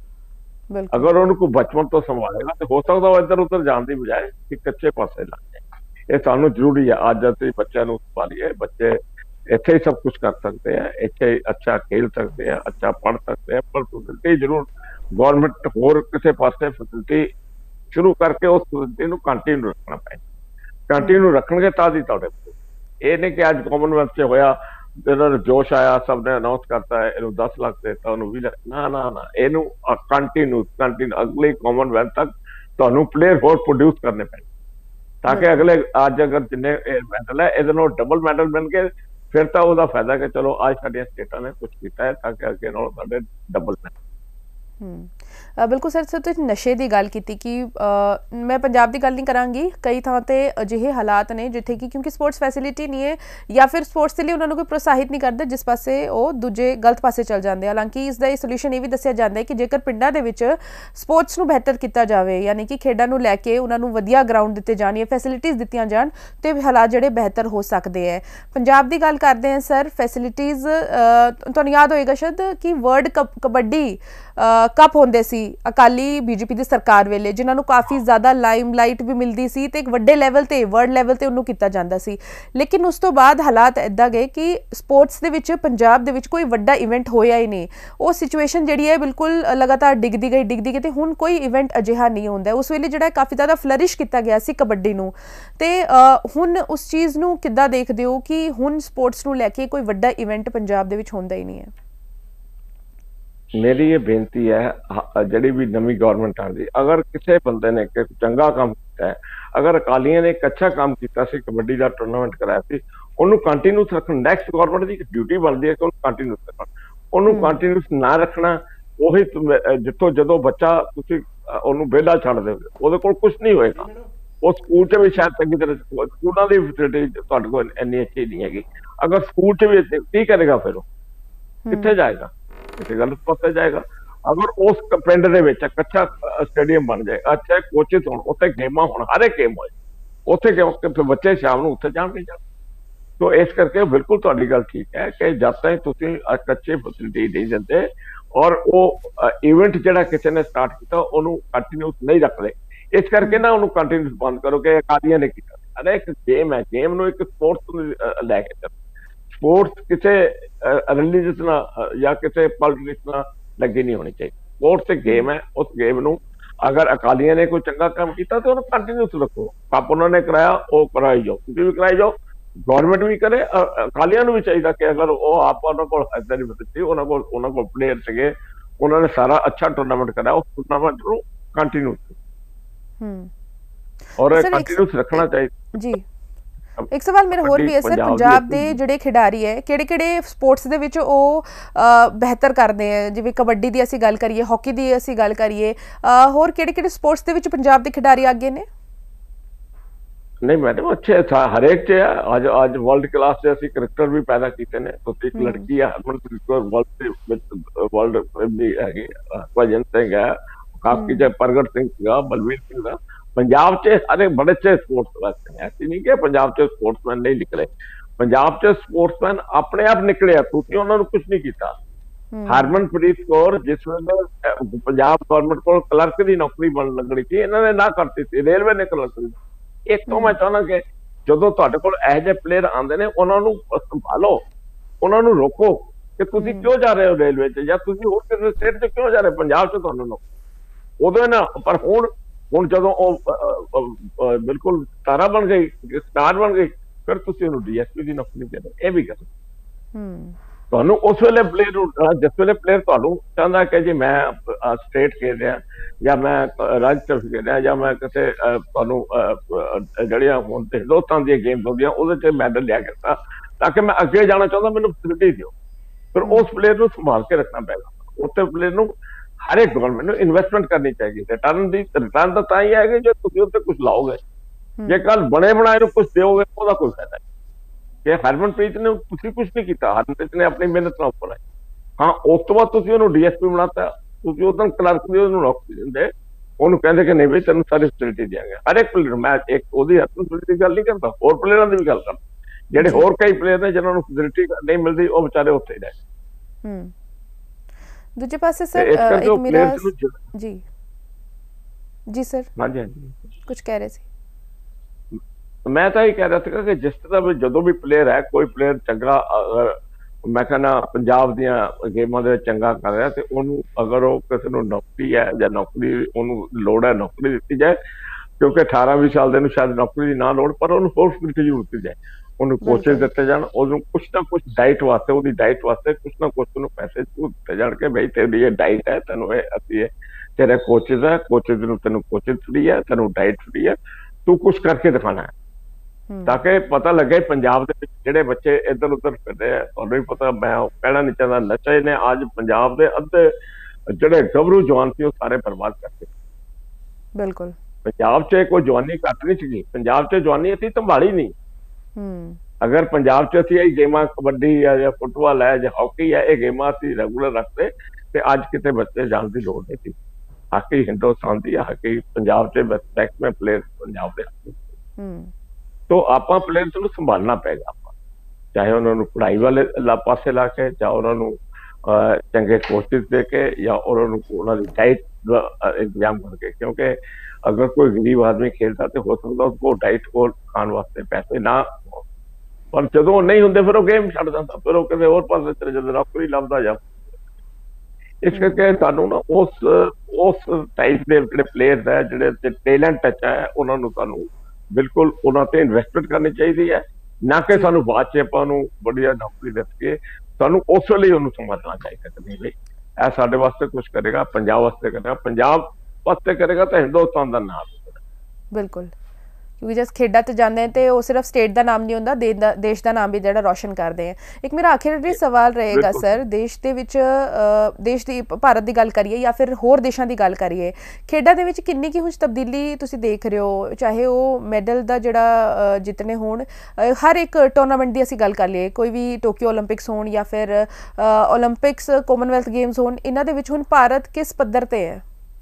ਬਿਲਕੁਲ। ਅਗਰ ਉਹਨੂੰ ਕੋਈ ਬਚਪਨ ਤੋਂ ਸੰਭਾਲੇਗਾ ਤੇ ਹੋ ਸਕਦਾ ਉਹ ਇੱਧਰ ਉੱਧਰ ਜਾਣ ਦੀ ਬਜਾਏ ਇੱਕ ਅੱਛੇ ਪਾਸੇ ਲੱਗ ਜਾਏ। ਇਹ ਸਾਨੂੰ ਜ਼ਰੂਰੀ ਹੈ। ਅੱਜ ਅਸੀਂ ਬੱਚਿਆਂ ਨੂੰ ਸੰਭਾਲੀਏ, ਬੱਚੇ ਇੱਥੇ ਹੀ ਸਭ ਕੁਝ ਕਰ ਸਕਦੇ ਆ, ਇੱਥੇ ਹੀ ਅੱਛਾ ਖੇਲ ਸਕਦੇ ਆ, ਅੱਛਾ ਪੜ੍ਹ ਸਕਦੇ ਆ, ਪਰ ਫੈਸਿਲਿਟੀ ਜ਼ਰੂਰ ਗਵਰਨਮੈਂਟ ਹੋਰ ਕਿਸੇ ਪਾਸੇ ਫੈਸਿਲਿਟੀ ਸ਼ੁਰੂ ਕਰਕੇ ਉਸ ਫੈਸਿਲਿਟੀ ਨੂੰ ਕੰਟੀਨਿਊ ਰੱਖਣਾ ਪਏ। ਹੂੰ ਕੰਟੀਨਿਊ ਰੱਖਣਗੇ ਤਾਂ ਦੀ ਤੁਹਾਡੇ ਕੋਲ। ਇਹ ਨਹੀਂ ਕਿ ਅੱਜ ਕਾਮਨਵੈਲਥ 'ਚ ਹੋਇਆ, ਇਹਨਾਂ ਨੂੰ ਜੋਸ਼ ਆਇਆ, ਸਭ ਨੇ ਅਨਾਉਂਸ ਕਰਤਾ ਹੈ ਇਹਨੂੰ ਦਸ ਲੱਖ ਦੇਤਾ, ਉਹਨੂੰ ਵੀਹ ਲੱਖ, ਨਾ ਨਾ ਨਾ, ਇਹਨੂੰ ਕੰਟੀਨਿਊ ਕੰਟੀਨਿਊ ਅਗਲੀ ਕਾਮਨਵੈਲਥ ਤੱਕ ਤੁਹਾਨੂੰ ਪਲੇਅਰ ਹੋਰ ਪ੍ਰੋਡਿਊਸ ਕਰਨੇ ਪੈਣ, ਤਾਂ ਕਿ ਬਿਲਕੁਲ। ਅਗਲੇ ਅੱਜ ਅਗਰ ਜਿੰਨੇ ਮੈਡਲ ਹੈ ਇਹਦੇ ਨਾਲ ਡਬਲ ਮੈਡਲ ਬਣ ਕੇ, ਫਿਰ ਤਾਂ ਉਹਦਾ ਫਾਇਦਾ ਕਿ ਚਲੋ ਅੱਜ ਸਾਡੀਆਂ ਸਟੇਟਾਂ ਨੇ ਕੁਝ ਕੀਤਾ ਹੈ ਤਾਂ ਕਿ ਅੱਗੇ ਨਾਲ ਸਾਡੇ ਡਬਲ ਮੈਡਲ। ਹੂੰ ਅ, ਬਿਲਕੁਲ ਸਰ। ਸਰ ਤੁਸੀਂ ਨਸ਼ੇ ਦੀ ਗੱਲ ਕੀਤੀ ਕਿ ਅ, ਮੈਂ ਪੰਜਾਬ ਦੀ ਗੱਲ ਨਹੀਂ ਕਰਾਂਗੀ, ਕਈ ਥਾਂ ਤੇ ਅਜਿਹੇ ਹਾਲਾਤ ਨੇ ਜਿੱਥੇ ਕਿ ਕਿਉਂਕਿ ਸਪੋਰਟਸ ਫੈਸਿਲਿਟੀ ਨਹੀਂ ਹੈ ਜਾਂ ਫਿਰ ਸਪੋਰਟਸ ਦੇ ਲਈ ਉਹਨਾਂ ਨੂੰ ਕੋਈ ਪ੍ਰੋਤਸਾਹਿਤ ਨਹੀਂ ਕਰਦੇ, ਜਿਸ ਪਾਸੇ ਉਹ ਦੂਜੇ ਗਲਤ ਪਾਸੇ ਚੱਲ ਜਾਂਦੇ। ਹਾਲਾਂਕਿ ਇਸ ਦਾ ਇਹ ਸੋਲੂਸ਼ਨ ਇਹ ਵੀ ਦੱਸਿਆ ਜਾਂਦਾ ਹੈ ਕਿ ਜੇਕਰ ਪਿੰਡਾਂ ਦੇ ਵਿੱਚ ਸਪੋਰਟਸ ਨੂੰ ਬਿਹਤਰ ਕੀਤਾ ਜਾਵੇ, ਯਾਨੀ ਕਿ ਖੇਡਾਂ ਨੂੰ ਲੈ ਕੇ ਉਹਨਾਂ ਨੂੰ ਵਧੀਆ ਗਰਾਊਂਡ ਦਿੱਤੇ ਜਾਣ ਜਾਂ ਫੈਸਿਲਿਟੀਜ਼ ਦਿੱਤੀਆਂ ਜਾਣ, ਤੇ ਹਾਲਾਤ ਜਿਹੜੇ ਬਿਹਤਰ ਹੋ ਸਕਦੇ ਹੈ। ਪੰਜਾਬ ਦੀ ਗੱਲ ਕਰਦੇ ਹਾਂ ਸਰ, ਫੈਸਿਲਿਟੀਜ਼ ਤੁਹਾਨੂੰ ਯਾਦ ਹੋਏਗਾ ਸ਼ਾਇਦ ਕਿ ਵਰਲਡ ਕੱਪ ਕਬੱਡੀ ਕੱਪ ਹੁੰਦੇ ਸੀ ਅਕਾਲੀ ਬੀਜੇਪੀ ਦੀ ਸਰਕਾਰ ਵੇਲੇ, ਜਿਨ੍ਹਾਂ ਨੂੰ ਕਾਫੀ ਜ਼ਿਆਦਾ ਲਾਈਮਲਾਈਟ ਵੀ ਮਿਲਦੀ ਸੀ ਤੇ ਇੱਕ ਵੱਡੇ ਲੈਵਲ ਤੇ ਵਰਲਡ ਲੈਵਲ ਤੇ ਉਹਨੂੰ ਕੀਤਾ ਜਾਂਦਾ ਸੀ। ਲੇਕਿਨ ਉਸ ਤੋਂ ਬਾਅਦ ਹਾਲਾਤ ਇੱਦਾਂ ਗਏ ਕਿ ਸਪੋਰਟਸ ਦੇ ਵਿੱਚ ਪੰਜਾਬ ਦੇ ਵਿੱਚ ਕੋਈ ਵੱਡਾ ਇਵੈਂਟ ਹੋਇਆ ਹੀ ਨਹੀਂ। ਉਹ ਸਿਚੁਏਸ਼ਨ ਜਿਹੜੀ ਹੈ ਬਿਲਕੁਲ ਲਗਾਤਾਰ ਡਿੱਗਦੀ ਗਈ ਡਿੱਗਦੀ ਗਈ ਤੇ ਹੁਣ ਕੋਈ ਇਵੈਂਟ ਅਜਿਹਾ ਨਹੀਂ ਹੁੰਦਾ। ਉਸ ਵੇਲੇ ਜਿਹੜਾ ਕਾਫੀ ਜ਼ਿਆਦਾ ਫਲਰਿਸ਼ ਕੀਤਾ ਗਿਆ ਸੀ ਕਬੱਡੀ ਨੂੰ, ਤੇ ਹੁਣ ਉਸ ਚੀਜ਼ ਨੂੰ ਕਿੱਦਾਂ ਦੇਖਦੇ ਹੋ ਕਿ ਹੁਣ ਸਪੋਰਟਸ ਨੂੰ ਲੈ ਕੇ ਕੋਈ ਵੱਡਾ ਇਵੈਂਟ ਪੰਜਾਬ ਦੇ ਵਿੱਚ ਹੁੰਦਾ ਹੀ ਨਹੀਂ ਹੈ? ਮੇਰੀ ਇਹ ਬੇਨਤੀ ਹੈ, ਜਿਹੜੀ ਵੀ ਨਵੀਂ ਗਵਰਨਮੈਂਟ ਆਉਂਦੀ, ਅਗਰ ਕਿਸੇ ਬੰਦੇ ਨੇ ਇੱਕ ਚੰਗਾ ਕੰਮ ਕੀਤਾ ਹੈ, ਅਗਰ ਅਕਾਲੀਆਂ ਨੇ ਇੱਕ ਅੱਛਾ ਕੰਮ ਕੀਤਾ ਸੀ, ਕਬੱਡੀ ਦਾ ਟੂਰਨਾਮੈਂਟ ਕਰਾਇਆ ਸੀ, ਉਹਨੂੰ ਕੰਟੀਨਿਊ ਰੱਖਣ। ਨੈਕਸਟ ਗਵਰਨਮੈਂਟ ਦੀ ਡਿਊਟੀ ਬਣਦੀ ਹੈ ਕਿ ਉਹਨੂੰ ਕੰਟੀਨਿਊ ਰੱਖਣਾ। ਉਹਨੂੰ ਕੰਟੀਨਿਊ ਨਾ ਰੱਖਣਾ, ਉਹੀ ਜਿੱਥੋਂ ਜਦੋਂ ਬੱਚਾ ਤੁਸੀਂ ਉਹਨੂੰ ਵਿਹਲਾ ਛੱਡ ਦੇਵੇ, ਉਹਦੇ ਕੋਲ ਕੁਝ ਨਹੀਂ ਹੋਏਗਾ। ਉਹ ਸਕੂਲ 'ਚ ਵੀ ਸ਼ਾਇਦ ਚੰਗੀ ਤਰ੍ਹਾਂ, ਸਕੂਲਾਂ ਦੀ ਫੈਸਿਲਿਟੀ ਤੁਹਾਡੇ ਕੋਲ ਇੰਨੀ ਅੱਛੀ ਨਹੀਂ ਹੈਗੀ। ਅਗਰ ਸਕੂਲ 'ਚ ਵੀ ਕੀ ਕਰੇਗਾ, ਫਿਰ ਉਹ ਕਿੱਥੇ ਜਾਏਗਾ? ਕਿਸੇ ਗਲਤ ਪਾਸੇ ਜਾਏਗਾ। ਅਗਰ ਉਸ ਪਿੰਡ ਦੇ ਵਿੱਚ ਇੱਕ ਅੱਛਾ ਸਟੇਡੀਅਮ ਬਣ ਜਾਏ, ਅੱਛੇ ਕੋਚਿਸ ਹੋਣ, ਉੱਥੇ ਗੇਮਾਂ ਹੋਣ, ਹਰ ਇੱਕ ਗੇਮ ਹੋਏ, ਉੱਥੇ ਫਿਰ ਬੱਚੇ ਸ਼ਾਮ ਨੂੰ ਉੱਥੇ ਜਾਣਗੇ ਜਾਣ। ਸੋ ਇਸ ਕਰਕੇ ਬਿਲਕੁਲ ਤੁਹਾਡੀ ਗੱਲ ਠੀਕ ਹੈ ਕਿ ਜਦ ਤੱਕ ਤੁਸੀਂ ਇੱਕ ਅੱਛੀ ਫੈਸਿਲਿਟੀ ਨਹੀਂ ਦਿੰਦੇ ਔਰ ਉਹ ਇਵੈਂਟ ਜਿਹੜਾ ਕਿਸੇ ਨੇ ਸਟਾਰਟ ਕੀਤਾ ਉਹਨੂੰ ਕੰਟੀਨਿਊਸ ਨਹੀਂ ਰੱਖਦੇ, ਇਸ ਕਰਕੇ ਨਾ ਉਹਨੂੰ ਕੰਟੀਨਿਊਸ ਬੰਦ ਕਰੋ ਕਿ ਅਕਾਲੀਆਂ ਨੇ ਕੀਤਾ। ਅਰੇ ਇੱਕ ਗੇਮ ਹੈ, ਗੇਮ ਨੂੰ ਇੱਕ ਸਪੋਰਟਸ ਲੈ ਕੇ ਚੱਲੋ। ਸਪੋਰਟਸ ਕਿਸੇ ਰਿਲੀਜੀਅਸ ਨਾਲ ਜਾਂ ਕਿਸੇ ਪੋਲੀਟਿਕਸ ਨਾਲ ਲੱਗੀ ਨਹੀਂ ਹੋਣੀ ਚਾਹੀਦੀ। ਸਪੋਰਟਸ ਇੱਕ ਗੇਮ ਹੈ, ਉਸ ਗੇਮ ਨੂੰ ਅਗਰ ਅਕਾਲੀਆਂ ਨੇ ਕੋਈ ਚੰਗਾ ਕੰਮ ਕੀਤਾ ਤੇ ਉਹਨੂੰ ਕੰਟੀਨਿਊਸ ਰੱਖੋ। ਕੱਪ ਉਹਨਾਂ ਨੇ ਕਰਾਇਆ, ਉਹ ਕਰਾਈ ਜਾਓ, ਤੁਸੀਂ ਵੀ ਕਰਾਈ ਜਾਓ, ਗਵਰਨਮੈਂਟ ਵੀ ਕਰੇ। ਅਕਾਲੀਆਂ ਨੂੰ ਵੀ ਚਾਹੀਦਾ ਕਿ ਅਗਰ ਉਹ ਆਪ ਉਹਨਾਂ ਕੋਲ ਇੱਦਾਂ ਦੀ ਫੈਸਿਲਿਟੀ, ਉਹਨਾਂ ਕੋਲ ਉਹਨਾਂ ਕੋਲ ਪਲੇਅਰ ਸੀਗੇ, उन्होंने सारा अच्छा टूर्नामेंट कराया, उस टूर्नामेंट को कंटिन्यू हम्म और सर एक कंटिन्यूस रखना एक चाहिए। जी ਇੱਕ ਸਵਾਲ ਮੇਰਾ ਹੋਰ कबड्डी ਵੀ ਹੈ ਸਰ, पंजाब की ਪੰਜਾਬ ਦੇ अच्छी ਜਿਹੜੇ ਖਿਡਾਰੀ ਹੈ ਕਿਹੜੇ ਕਿਹੜੇ ਸਪੋਰਟਸ ਦੇ ਵਿੱਚ ਉਹ ਅ, ਬਿਹਤਰ ਕਰਦੇ ਹੈ? ਜਿਵੇਂ ਕਬੱਡੀ ਦੀ ਅਸੀਂ ਗੱਲ ਕਰੀਏ, ਹਾਕੀ ਦੀ ਅਸੀਂ ਗੱਲ ਕਰੀਏ, ਅ, ਹੋਰ ਕਿਹੜੇ ਕਿਹੜੇ ਸਪੋਰਟਸ ਦੇ ਵਿੱਚ ਪੰਜਾਬ ਦੇ ਖਿਡਾਰੀ ਅੱਗੇ ਨੇ? नहीं मैडम अच्छे था हर एक च है। आज आज वर्ल्ड क्लास से ਅਸੀਂ ਕ੍ਰਿਕਟਰ ਵੀ ਪੈਦਾ ਕੀਤੇ ਨੇ। ਤੁਸੀਂ ਇੱਕ ਹੂੰ ਲੜਕੀ ਹੈ ਹਰਮਨਪ੍ਰੀਤ ਕੌਰ, ਵਰਲਡ ਦੇ ਵਿੱਚ ਵਰਲਡ ਵੀ ਹੈਗੀ, ਭਜਨ ਸਿੰਘ ਹੈ, ਕਾਫੀ ਹੂੰ ਜੇ ਪ੍ਰਗਟ ਸਿੰਘ ਸੀਗਾ, ਬਲਵੀਰ ਸਿੰਘ ਦਾ। ਪੰਜਾਬ 'ਚ ਸਾਰੇ ਬੜੇ ਅੱਛੇ ਸਪੋਰਟਸ ਨੇ, ਐਸੀ ਨਹੀਂ ਕਿ ਪੰਜਾਬ 'ਚ ਸਪੋਰਟਸਮੈਨ ਨਹੀਂ ਨਿਕਲੇ। ਪੰਜਾਬ 'ਚ ਸਪੋਰਟਸਮੈਨ ਆਪਣੇ ਆਪ ਨਿਕਲੇ ਆ, ਤੁਸੀਂ ਉਹਨਾਂ ਨੂੰ ਕੁਝ ਨਹੀਂ ਕੀਤਾ। ਹੂੰ ਹਰਮਨਪ੍ਰੀਤ ਕੌਰ ਜਿਸ ਵੇਲੇ ਅਹ, ਪੰਜਾਬ ਗਵਰਨਮੈਂਟ ਕੋਲ ਕਲਰਕ ਦੀ ਨੌਕਰੀ ਬਣ ਲੱਗਣੀ ਸੀ, ਇਹਨਾਂ ਨੇ ਨਾ ਕਰਤੀ ਸੀ, ਰੇਲਵੇ ਨੇ ਕਲਰਕ ਦੀ। ਇੱਕ ਤੋਂ ਮੈਂ ਹੂੰ ਚਾਹੁੰਦਾ ਕਿ ਜਦੋਂ ਤੁਹਾਡੇ ਕੋਲ ਇਹੋ ਜਿਹੇ ਪਲੇਅਰ ਆਉਂਦੇ ਨੇ, ਉਹਨਾਂ ਨੂੰ ਸੰਭਾਲੋ, ਉਹਨਾਂ ਨੂੰ ਰੋਕੋ ਕਿ ਤੁਸੀਂ ਹੂੰ ਕਿਉਂ ਜਾ ਰਹੇ ਹੋ ਰੇਲਵੇ 'ਚ, ਜਾਂ ਤੁਸੀਂ ਹੋਰ ਕਿਸੇ ਸਟੇਟ 'ਚ ਕਿਉਂ ਜਾ ਰਹੇ, ਪੰਜਾਬ 'ਚ ਤੁਹਾਨੂੰ ਨੌਕਰੀ ਉਦੋਂ ਨਾ। ਪਰ ਹੁਣ ਹੁਣ ਜਦੋਂ ਉਹ ਅਹ, ਅਹ, ਅਹ, ਬਿਲਕੁਲ ਤਾਰਾ ਬਣ ਗਈ, ਸਟਾਰ ਬਣ ਗਈ, ਫਿਰ ਤੁਸੀਂ ਉਹਨੂੰ ਡੀਐਸਪੀ ਦੀ ਨੌਕਰੀ ਦੇ ਦਿਓ। ਇਹ ਵੀ ਕਰੋ। ਹੂੰ ਤੁਹਾਨੂੰ ਉਸ ਵੇਲੇ ਪਲੇਅਰ ਨੂੰ ਅਹ, ਜਿਸ ਵੇਲੇ ਪਲੇਅਰ ਤੁਹਾਨੂੰ ਚਾਹੁੰਦਾ ਕਿ ਜੀ ਮੈਂ ਸਟੇਟ ਖੇਡ ਰਿਹਾ, ਜਾਂ ਮੈਂ ਅਹ, ਰਾਜ ਟਰਫੀ ਖੇਡ ਰਿਹਾ, ਜਾਂ ਮੈਂ ਕਿਸੇ ਅਹ, ਤੁਹਾਨੂੰ ਅਹ, ਅਹ, ਜਿਹੜੀਆਂ ਹੁਣ ਤੇ ਹਿੰਦੁਸਤਾਨ ਦੀਆਂ ਗੇਮਸ ਹੁੰਦੀਆਂ ਉਹਦੇ 'ਚ ਮੈਡਲ ਲਿਆ ਕਰਤਾ, ਤਾਂ ਕਿ ਮੈਂ ਅੱਗੇ ਜਾਣਾ ਚਾਹੁੰਦਾ, ਮੈਨੂੰ ਫੈਸਿਲਿਟੀ ਦਿਓ। ਫਿਰ ਹੂੰ ਉਸ ਪਲੇਅਰ ਨੂੰ ਸੰਭਾਲ ਕੇ ਰੱਖਣਾ ਪਏਗਾ। ਉੱਥੇ ਪਲੇਅਰ ਨੂੰ ਹਰ ਇੱਕ ਗਵਰਨਮੈਂਟ ਨੂੰ ਇਨਵੈਸਟਮੈਂਟ ਕਰਨੀ ਚਾਹੀਦੀ। ਰਿਟਰਨ ਦੀ ਰਿਟਰਨ ਤਾਂ ਤਾਂ ਹੀ ਆਏਗੀ ਜੇ ਤੁਸੀਂ ਉੱਤੇ ਕੁਝ ਲਾਓਗੇ। ਜੇ ਹੂੰ ਕੱਲ ਬਣੇ ਬਣਾਏ ਨੂੰ ਕੁਝ ਦਿਓਗੇ, ਉਹਦਾ ਕੋਈ ਫਾਇਦਾ ਨਹੀਂ। ਕਿ ਹਰਮਨਪ੍ਰੀਤ ਨੇ ਤੁਸੀਂ ਕੁਝ ਨਹੀਂ ਕੀਤਾ, ਹਰਮਨਪ੍ਰੀਤ ਨੇ ਆਪਣੀ ਮਿਹਨਤ ਨਾਲ ਉੱਪਰ ਆਏ। ਹਾਂ ਉਸ ਤੋਂ ਬਾਅਦ ਤੁਸੀਂ ਉਹਨੂੰ ਡੀਐਸਪੀ ਬਣਾਤਾ, ਤੁਸੀਂ ਉਦੋਂ ਕਲਰਕ ਦੀ ਉਹਨੂੰ ਨੌਕਰੀ ਦਿੰਦੇ, ਉਹਨੂੰ ਕਹਿੰਦੇ ਕਿ ਨਹੀਂ ਬਈ ਤੈਨੂੰ ਸਾਰੀ ਫੈਸਿਲਿਟੀ ਦਿਆਂਗੇ ਹਰ ਇੱਕ ਪਲੇਅਰ। ਮੈਂ ਇੱਕ ਉਹਦੀ ਫੈਸਿਲਿਟੀ ਦੀ ਗੱਲ ਨਹੀਂ ਕਰਦਾ, ਹੋਰ ਪਲੇਅਰਾਂ ਦੀ ਵੀ ਗੱਲ ਕਰਦਾ। ਜਿਹੜੇ ਜੀ ਹੋਰ ਕਈ ਪਲੇਅਰ ਨੇ ਜਿਨ੍ਹਾਂ ਨੂੰ ਫੈਸਿਲਿਟੀ ਨਹੀਂ ਮਿਲਦੀ, ਉਹ ਵਿਚਾਰੇ ਉੱਥੇ ਹੀ ਰਹੇ। ਹੂੰ ਦੂਜੇ ਪਾਸੇ ਤੇ ਸਰ ਇਸ ਅ, ਕਰਕੇ ਇੱਕ ਉਹ ਮੇਰਾ ਪਲੇਅਰਸ ਨੂੰ ਜ- ਜੀ ਜੀ ਸਰ ਹਾਂਜੀ ਹਾਂਜੀ, ਕੁਝ ਕਹਿ ਰਹੇ ਸੀ? ਮੈਂ ਤਾਂ ਇਹ ਕਹਿ ਰਿਹਾ ਸੀਗਾ ਕਿ ਜਿਸ ਤਰ੍ਹਾਂ ਵੀ ਜਦੋਂ ਵੀ ਪਲੇਅਰ ਹੈ, ਕੋਈ ਪਲੇਅਰ ਚੰਗਾ ਅਗਰ ਮੈਂ ਕਹਿੰਦਾ ਪੰਜਾਬ ਦੀਆਂ ਗੇਮਾਂ ਦੇ ਵਿੱਚ ਚੰਗਾ ਕਰ ਰਿਹਾ, ਤੇ ਉਹਨੂੰ ਅਗਰ ਉਹ ਕਿਸੇ ਨੂੰ ਨੌਕਰੀ ਹੈ ਜਾਂ ਨੌਕਰੀ ਉਹਨੂੰ ਲੋੜ ਹੈ, ਨੌਕਰੀ ਦਿੱਤੀ ਜਾਏ। ਕਿਉਂਕਿ ਅਠਾਰਾਂ ਵੀਹ ਸਾਲ ਦੇ ਨੂੰ ਸ਼ਾਇਦ ਨੌਕਰੀ ਦੀ ਨਾ ਲੋੜ, ਪਰ ਉਹਨੂੰ ਹੋਰ ਫੈਸਿਲਿਟੀ ਜ਼ਰੂਰ ਦਿੱਤੀ ਜਾਏ। ਉਹਨੂੰ ਕੋਚਿਸ ਬਿਲਕੁਲ ਦਿੱਤੇ ਜਾਣ, ਉਹਨੂੰ ਕੁਛ ਨਾ ਕੁਛ ਡਾਈਟ ਵਾਸਤੇ, ਉਹਦੀ ਡਾਈਟ ਵਾਸਤੇ ਕੁਛ ਨਾ ਕੁਛ ਉਹਨੂੰ ਪੈਸੇ ਜ਼ਰੂਰ ਦਿੱਤੇ ਜਾਣ ਕਿ ਬਈ ਤੇਰੀ ਇਹ ਡਾਈਟ ਹੈ, ਤੈਨੂੰ ਇਹ ਅਸੀਂ ਇਹ ਤੇਰੇ ਕੋਚਿਸ ਹੈ, ਕੋਚਿਸ ਨੂੰ ਤੈਨੂੰ ਕੋਚਿਸ ਫਰੀ ਹੈ, ਤੈਨੂੰ ਡਾਈਟ ਫਰੀ ਹੈ, ਤੂੰ ਕੁਛ ਕਰਕੇ ਦਿਖਾਣਾ ਹੈ। ਹੂੰ ਤਾਂ ਕਿ ਪਤਾ ਲੱਗੇ ਪੰਜਾਬ ਦੇ ਵਿੱਚ ਜਿਹੜੇ ਬੱਚੇ ਇੱਧਰ ਉੱਧਰ ਫਿਰਦੇ ਆ। ਤੁਹਾਨੂੰ ਵੀ ਪਤਾ, ਮੈਂ ਉਹ ਕਹਿਣਾ ਨਹੀਂ ਚਾਹੁੰਦਾ, ਨਸ਼ੇ ਨੇ ਅੱਜ ਪੰਜਾਬ ਦੇ ਅੱਧੇ ਜਿਹੜੇ ਗੱਭਰੂ ਜਵਾਨ ਸੀ ਉਹ ਸਾਰੇ ਬਰਬਾਦ ਕਰਤੇ। ਬਿਲਕੁਲ ਪੰਜਾਬ 'ਚ ਕੋਈ ਜਵਾਨੀ ਘੱਟ ਨਹੀਂ ਸੀਗੀ, ਪੰਜਾਬ 'ਚ ਜਵਾਨੀ ਅਸੀਂ ਸੰਭਾਲੀ ਨਹੀਂ। ਹੂੰ ਅਗਰ ਪੰਜਾਬ 'ਚ ਅਸੀਂ ਇਹ ਗੇਮਾਂ ਕਬੱਡੀ ਹੈ ਜਾਂ ਫੁੱਟਬਾਲ ਹੈ ਜਾਂ ਹਾਕੀ ਹੈ, ਇਹ ਗੇਮਾਂ ਅਸੀਂ ਰੈਗੂਲਰ ਰੱਖਦੇ, ਤੇ ਅੱਜ ਕਿਤੇ ਬੱਚੇ ਜਾਣ ਦੀ ਲੋੜ ਨਹੀਂ ਸੀ। ਹਾਕੀ ਹਿੰਦੁਸਤਾਨ ਦੀ, ਹਾਕੀ ਪੰਜਾਬ 'ਚ ਬੈਸਟ ਪਲੇਅਰ ਪੰਜਾਬ ਦੇ। ਹੂੰ ਤੋ ਆਪਾਂ ਪਲੇਅਰਸ ਨੂੰ ਸੰਭਾਲਣਾ ਪਏਗਾ। ਆਪਾਂ ਚਾਹੇ ਉਹਨਾਂ ਨੂੰ ਪੜ੍ਹਾਈ ਵਾਲੇ ਲਾ ਪਾਸੇ ਲਾ ਕੇ, ਜਾਂ ਉਹਨਾਂ ਨੂੰ ਅਹ, ਚੰਗੇ ਕੋਚਿਸ ਦੇ ਕੇ, ਜਾਂ ਉਹਨਾਂ ਨੂੰ ਉਹਨਾਂ ਦੀ ਡਾਈਟ ਦਾ ਅਹ, ਇੰਤਜ਼ਾਮ ਕਰਕੇ। ਕਿਉਂਕਿ ਅਗਰ ਕੋਈ ਗਰੀਬ ਆਦਮੀ ਖੇਡਦਾ ਤੇ ਹੋ ਸਕਦਾ ਉਸਕੋ ਡਾਈਟ ਕੋਲ ਖਾਣ ਵਾਸਤੇ ਪੈਸੇ ਨਾ ਹੋਣ। ਪਰ ਜਦੋਂ ਉਹ ਨਹੀਂ ਹੁੰਦੇ, ਫਿਰ ਉਹ ਗੇਮ ਛੱਡ ਦਿੰਦਾ, ਫਿਰ ਉਹ ਕਿਸੇ ਹੋਰ ਪਾਸੇ ਚਲੇ ਜਾਂਦਾ, ਨੌਕਰੀ ਲੱਭਦਾ ਜਾਂ। ਇਸ ਹੂੰ ਕਰਕੇ ਸਾਨੂੰ ਨਾ ਉਸ ਉਸ ਟਾਈਪ ਦੇ ਜਿਹੜੇ ਪਲੇਅਰਸ ਹੈ, ਜਿਹੜੇ ਟੈਲੈਂਟ ਅੱਛਾ ਹੈ, ਉਹਨਾਂ ਨੂੰ ਸਾਨੂੰ ਬਿਲਕੁਲ ਉਹਨਾਂ ਤੇ ਇਨਵੈਸਟਮੈਂਟ ਕਰਨੀ ਚਾਹੀਦੀ ਹੈ। ਨਾ ਕਿ ਜੀ ਸਾਨੂੰ ਬਾਅਦ 'ਚ ਆਪਾਂ ਨੂੰ ਵਧੀਆ ਨੌਕਰੀ ਦਿੱਤ ਕੇ, ਸਾਨੂੰ ਉਸ ਵੇਲੇ ਉਹਨੂੰ ਸਮਝਣਾ ਚਾਹੀਦਾ ਕਿ ਨਹੀਂ ਬਈ ਇਹ ਸਾਡੇ ਵਾਸਤੇ ਕੁਝ ਕਰੇਗਾ, ਪੰਜਾਬ ਵਾਸਤੇ ਕਰੇਗਾ, ਪੰਜਾਬ ਵਾਸਤੇ ਕਰੇਗਾ ਤਾਂ ਹਿੰਦੁਸਤਾਨ ਦਾ ਨਾਮ ਹੋਵੇਗਾ। ਬਿਲਕੁਲ ਕਿਉਂਕਿ ਜਦ ਖੇਡਾਂ 'ਤੇ ਜਾਂਦੇ ਹਾਂ ਤੇ ਉਹ ਸਿਰਫ ਸਟੇਟ ਦਾ ਨਾਮ ਨਹੀਂ ਹੁੰਦਾ, ਦੇ ਦਾ ਦੇਸ਼ ਦਾ ਨਾਮ ਵੀ ਜਿਹੜਾ ਰੌਸ਼ਨ ਕਰਦੇ ਆ। ਇੱਕ ਮੇਰਾ ਆਖਿਰੀ ਸਵਾਲ ਰਹੇਗਾ ਬਿਲਕੁਲ ਸਰ, ਦੇਸ਼ ਦੇ ਵਿੱਚ ਅ, ਦੇਸ਼ ਦੀ ਭਾਰਤ ਦੀ ਗੱਲ ਕਰੀਏ ਜਾਂ ਫਿਰ ਹੋਰ ਦੇਸ਼ਾਂ ਦੀ ਗੱਲ ਕਰੀਏ, ਖੇਡਾਂ ਦੇ ਵਿੱਚ ਕਿੰਨੀ ਕੁ ਕੁਛ ਤਬਦੀਲੀ ਤੁਸੀਂ ਦੇਖ ਰਹੇ ਹੋ? ਚਾਹੇ ਉਹ ਮੈਡਲ ਦਾ ਜਿਹੜਾ ਅ, ਜਿੱਤਣੇ ਹੋਣ, ਅ, ਹਰ ਇੱਕ ਟੂਰਨਾਮੈਂਟ ਦੀ ਅਸੀਂ ਗੱਲ ਕਰ ਲਈਏ, ਕੋਈ ਵੀ ਟੋਕੀਓ ਓਲੰਪਿਕਸ ਹੋਣ ਜਾਂ ਫਿਰ ਓਲੰਪਿਕਸ, ਕਾਮਨਵੈਲਥ ਗੇਮਸ ਹੋਣ, ਇਹਨਾਂ ਦੇ ਵਿੱਚ ਹੁਣ ਭਾਰਤ ਕਿਸ ਪੱਧਰ ਤੇ ਹੈ?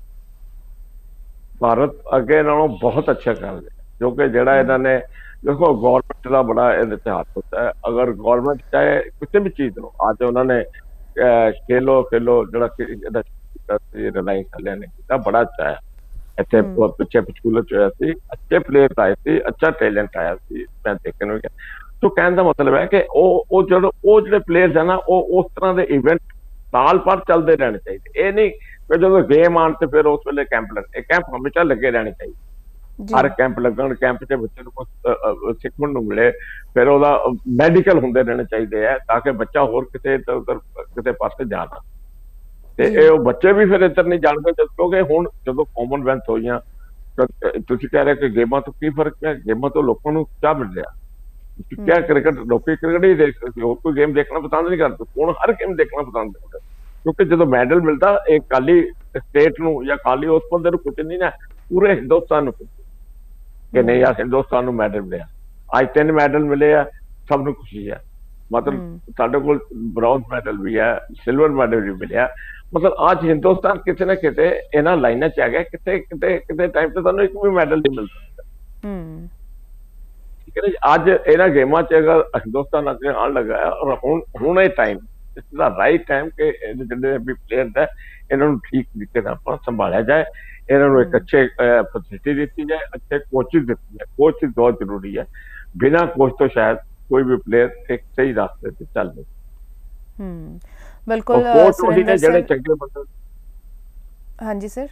ਭਾਰਤ ਅੱਗੇ ਨਾਲੋਂ ਬਹੁਤ ਅੱਛਾ ਕਰ ਰਿਹਾ, ਕਿਉਂਕਿ ਜਿਹੜਾ ਇਹਨਾਂ ਨੇ ਦੇਖੋ ਗਵਰਨਮੈਂਟ ਦਾ ਬੜਾ ਇਹਦੇ ਤੇ ਹੱਥ ਹੁੰਦਾ ਹੈ। ਅਗਰ ਗਵਰਨਮੈਂਟ ਚਾਹੇ ਕਿਸੇ ਵੀ ਚੀਜ਼ ਨੂੰ, ਅੱਜ ਉਹਨਾਂ ਨੇ ਅਹ, ਖੇਲੋ ਖੇਲੋ ਜਿਹੜਾ ਕਿ ਇਹਦਾ ਕੀਤਾ ਸੀ, ਰਿਲਾਇੰਸ ਵਾਲਿਆਂ ਨੇ ਕੀਤਾ, ਬੜਾ ਅੱਛਾ ਹੈ। ਇੱਥੇ ਹੂੰ ਪ- ਪਿੱਛੇ ਪੰਚਕੂਲਾ 'ਚ ਹੋਇਆ ਸੀ, ਅੱਛੇ ਪਲੇਅਰ ਆਏ ਸੀ, ਅੱਛਾ ਟੈਲੈਂਟ ਆਇਆ ਸੀ, ਮੈਂ ਦੇਖਣ ਨੂੰ ਗਿਆ। ਸੋ ਕਹਿਣ ਦਾ ਮਤਲਬ ਹੈ ਕਿ ਉਹ ਉਹ ਜਿਹੜੇ ਉਹ ਜਿਹੜੇ ਪਲੇਅਰਸ ਹੈ ਨਾ, ਉਹ ਉਸ ਤਰ੍ਹਾਂ ਦੇ ਇਵੈਂਟ ਸਾਲ ਭਰ ਚੱਲਦੇ ਰਹਿਣੇ ਚਾਹੀਦੇ। ਇਹ ਨਹੀਂ ਕਿ ਜਦੋਂ ਗੇਮ ਆਉਣ ਤੇ ਫਿਰ ਉਸ ਵੇਲੇ ਕੈਂਪ ਲੱਗ, ਇਹ ਕੈਂਪ ਹਮੇਸ਼ਾ ਲੱਗੇ ਰਹਿਣੇ ਚਾਹੀਦੇ। ਜੀ ਹਰ ਕੈਂਪ ਲੱਗਣ, ਕੈਂਪ 'ਚ ਬੱਚੇ ਨੂੰ ਕੁਛ ਅ, ਅ, ਸਿੱਖਣ ਨੂੰ ਮਿਲੇ। ਫਿਰ ਉਹਦਾ ਮੈਡੀਕਲ ਹੁੰਦੇ ਰਹਿਣੇ ਚਾਹੀਦੇ ਹੈ, ਤਾਂ ਕਿ ਬੱਚਾ ਹੋਰ ਕਿਤੇ ਇੱਧਰ ਉੱਧਰ ਕਿਸੇ ਪਾਸੇ ਜਾ ਨਾ। ਤੇ ਇਹ ਉਹ ਬੱਚੇ ਵੀ ਫਿਰ ਇੱਧਰ ਨਹੀਂ ਜਾਣਦੇ, ਕਿਉਂਕਿ ਹੁਣ ਜਦੋਂ ਕਾਮਨਵੈਲਥ ਹੋਈਆਂ ਤਾਂ ਤੁਸੀਂ ਕਹਿ ਰਹੇ ਕਿ ਗੇਮਾਂ ਤੋਂ ਕੀ ਫਰਕ ਹੈ, ਗੇਮਾਂ ਤੋਂ ਲੋਕਾਂ ਨੂੰ ਕਿਆ ਮਿਲ ਰਿਹਾ। क्या क्रिकेट लोग क्रिकेट ही देखते थे, और कोई गेम देखना पसंद नहीं करते, ਹੁਣ ਹਰ ਗੇਮ ਦੇਖਣਾ ਪਸੰਦ ਕਰਦੇ, ਕਿਉਂਕਿ ਜਦੋਂ ਮੈਡਲ ਮਿਲਦਾ ਇਹ ਖਾਲੀ ਸਟੇਟ ਨੂੰ ਜਾਂ ਖਾਲੀ ਉਸ ਬੰਦੇ ਨੂੰ ਕੁਝ ਨਹੀਂ ਨਾ, ਪੂਰੇ ਹਿੰਦੁਸਤਾਨ ਨੂੰ ਕਿ ਨਹੀਂ ਯਾਰ ਹਿੰਦੁਸਤਾਨ ਨੂੰ ਮੈਡਲ ਮਿਲਿਆ। ਅੱਜ ਤਿੰਨ ਮੈਡਲ ਮਿਲੇ ਆ, ਸਭ ਨੂੰ ਖੁਸ਼ੀ ਹੈ। ਮਤਲਬ ਸਾਡੇ ਕੋਲ ਬ੍ਰੌਂਜ਼ ਮੈਡਲ ਵੀ ਹੈ, ਸਿਲਵਰ ਮੈਡਲ ਵੀ ਮਿਲਿਆ। ਮਤਲਬ ਅੱਜ ਹਿੰਦੁਸਤਾਨ ਕਿਤੇ ਨਾ ਕਿਤੇ ਇਹਨਾਂ ਲਾਈਨਾਂ 'ਚ ਆ ਗਿਆ, ਕਿਤੇ ਕਿਤੇ ਕਿਤੇ ਟਾਈਮ ਤੇ ਤੁਹਾਨੂੰ ਇੱਕ ਵੀ ਮੈਡਲ ਨਹੀਂ ਮਿਲ ਸਕਦਾ। ਅੱਜ ਇਹਨਾਂ ਗੇਮਾਂ 'ਚ ਅਗਰ ਹਿੰਦੁਸਤਾਨ ਅੱਗੇ ਆਉਣ ਲੱਗਾ ਹੈ, ਔਰ ਹੁਣ ਹੁਣ ਇਹ ਟਾਈਮ ਇਸ ਦਾ ਰਾਈਟ ਟਾਈਮ ਕਿ ਜਿਹੜੇ ਵੀ ਪਲੇਅਰ ਹੈ ਇਹਨਾਂ ਨੂੰ ਠੀਕ ਤਰੀਕੇ ਨਾਲ ਆਪਾਂ ਸੰਭਾਲਿਆ ਜਾਏ, ਇਹਨਾਂ ਨੂੰ ਇੱਕ ਅੱਛੇ ਫੈਸਿਲਿਟੀ ਦਿੱਤੀ ਜਾਏ, ਅੱਛੇ ਕੋਚਿਸ ਦਿੱਤੀ ਜਾਏ। ਕੋਚਿਸ ਬਹੁਤ ਜ਼ਰੂਰੀ ਹੈ, ਬਿਨਾਂ ਕੋਚ ਤੋਂ ਸ਼ਾਇਦ ਕੋਈ ਵੀ ਪਲੇਅਰ ਇੱਕ ਸਹੀ ਰਾਸਤੇ ਤੇ ਚੱਲ ਨਹੀਂ। ਹੂੰ, ਬਿਲਕੁਲ ਕੋਚ ਉਹੀ ਨੇ ਜਿਹੜੇ ਚੰਗੇ ਬੰਦੇ। ਹਾਂਜੀ ਸਰ,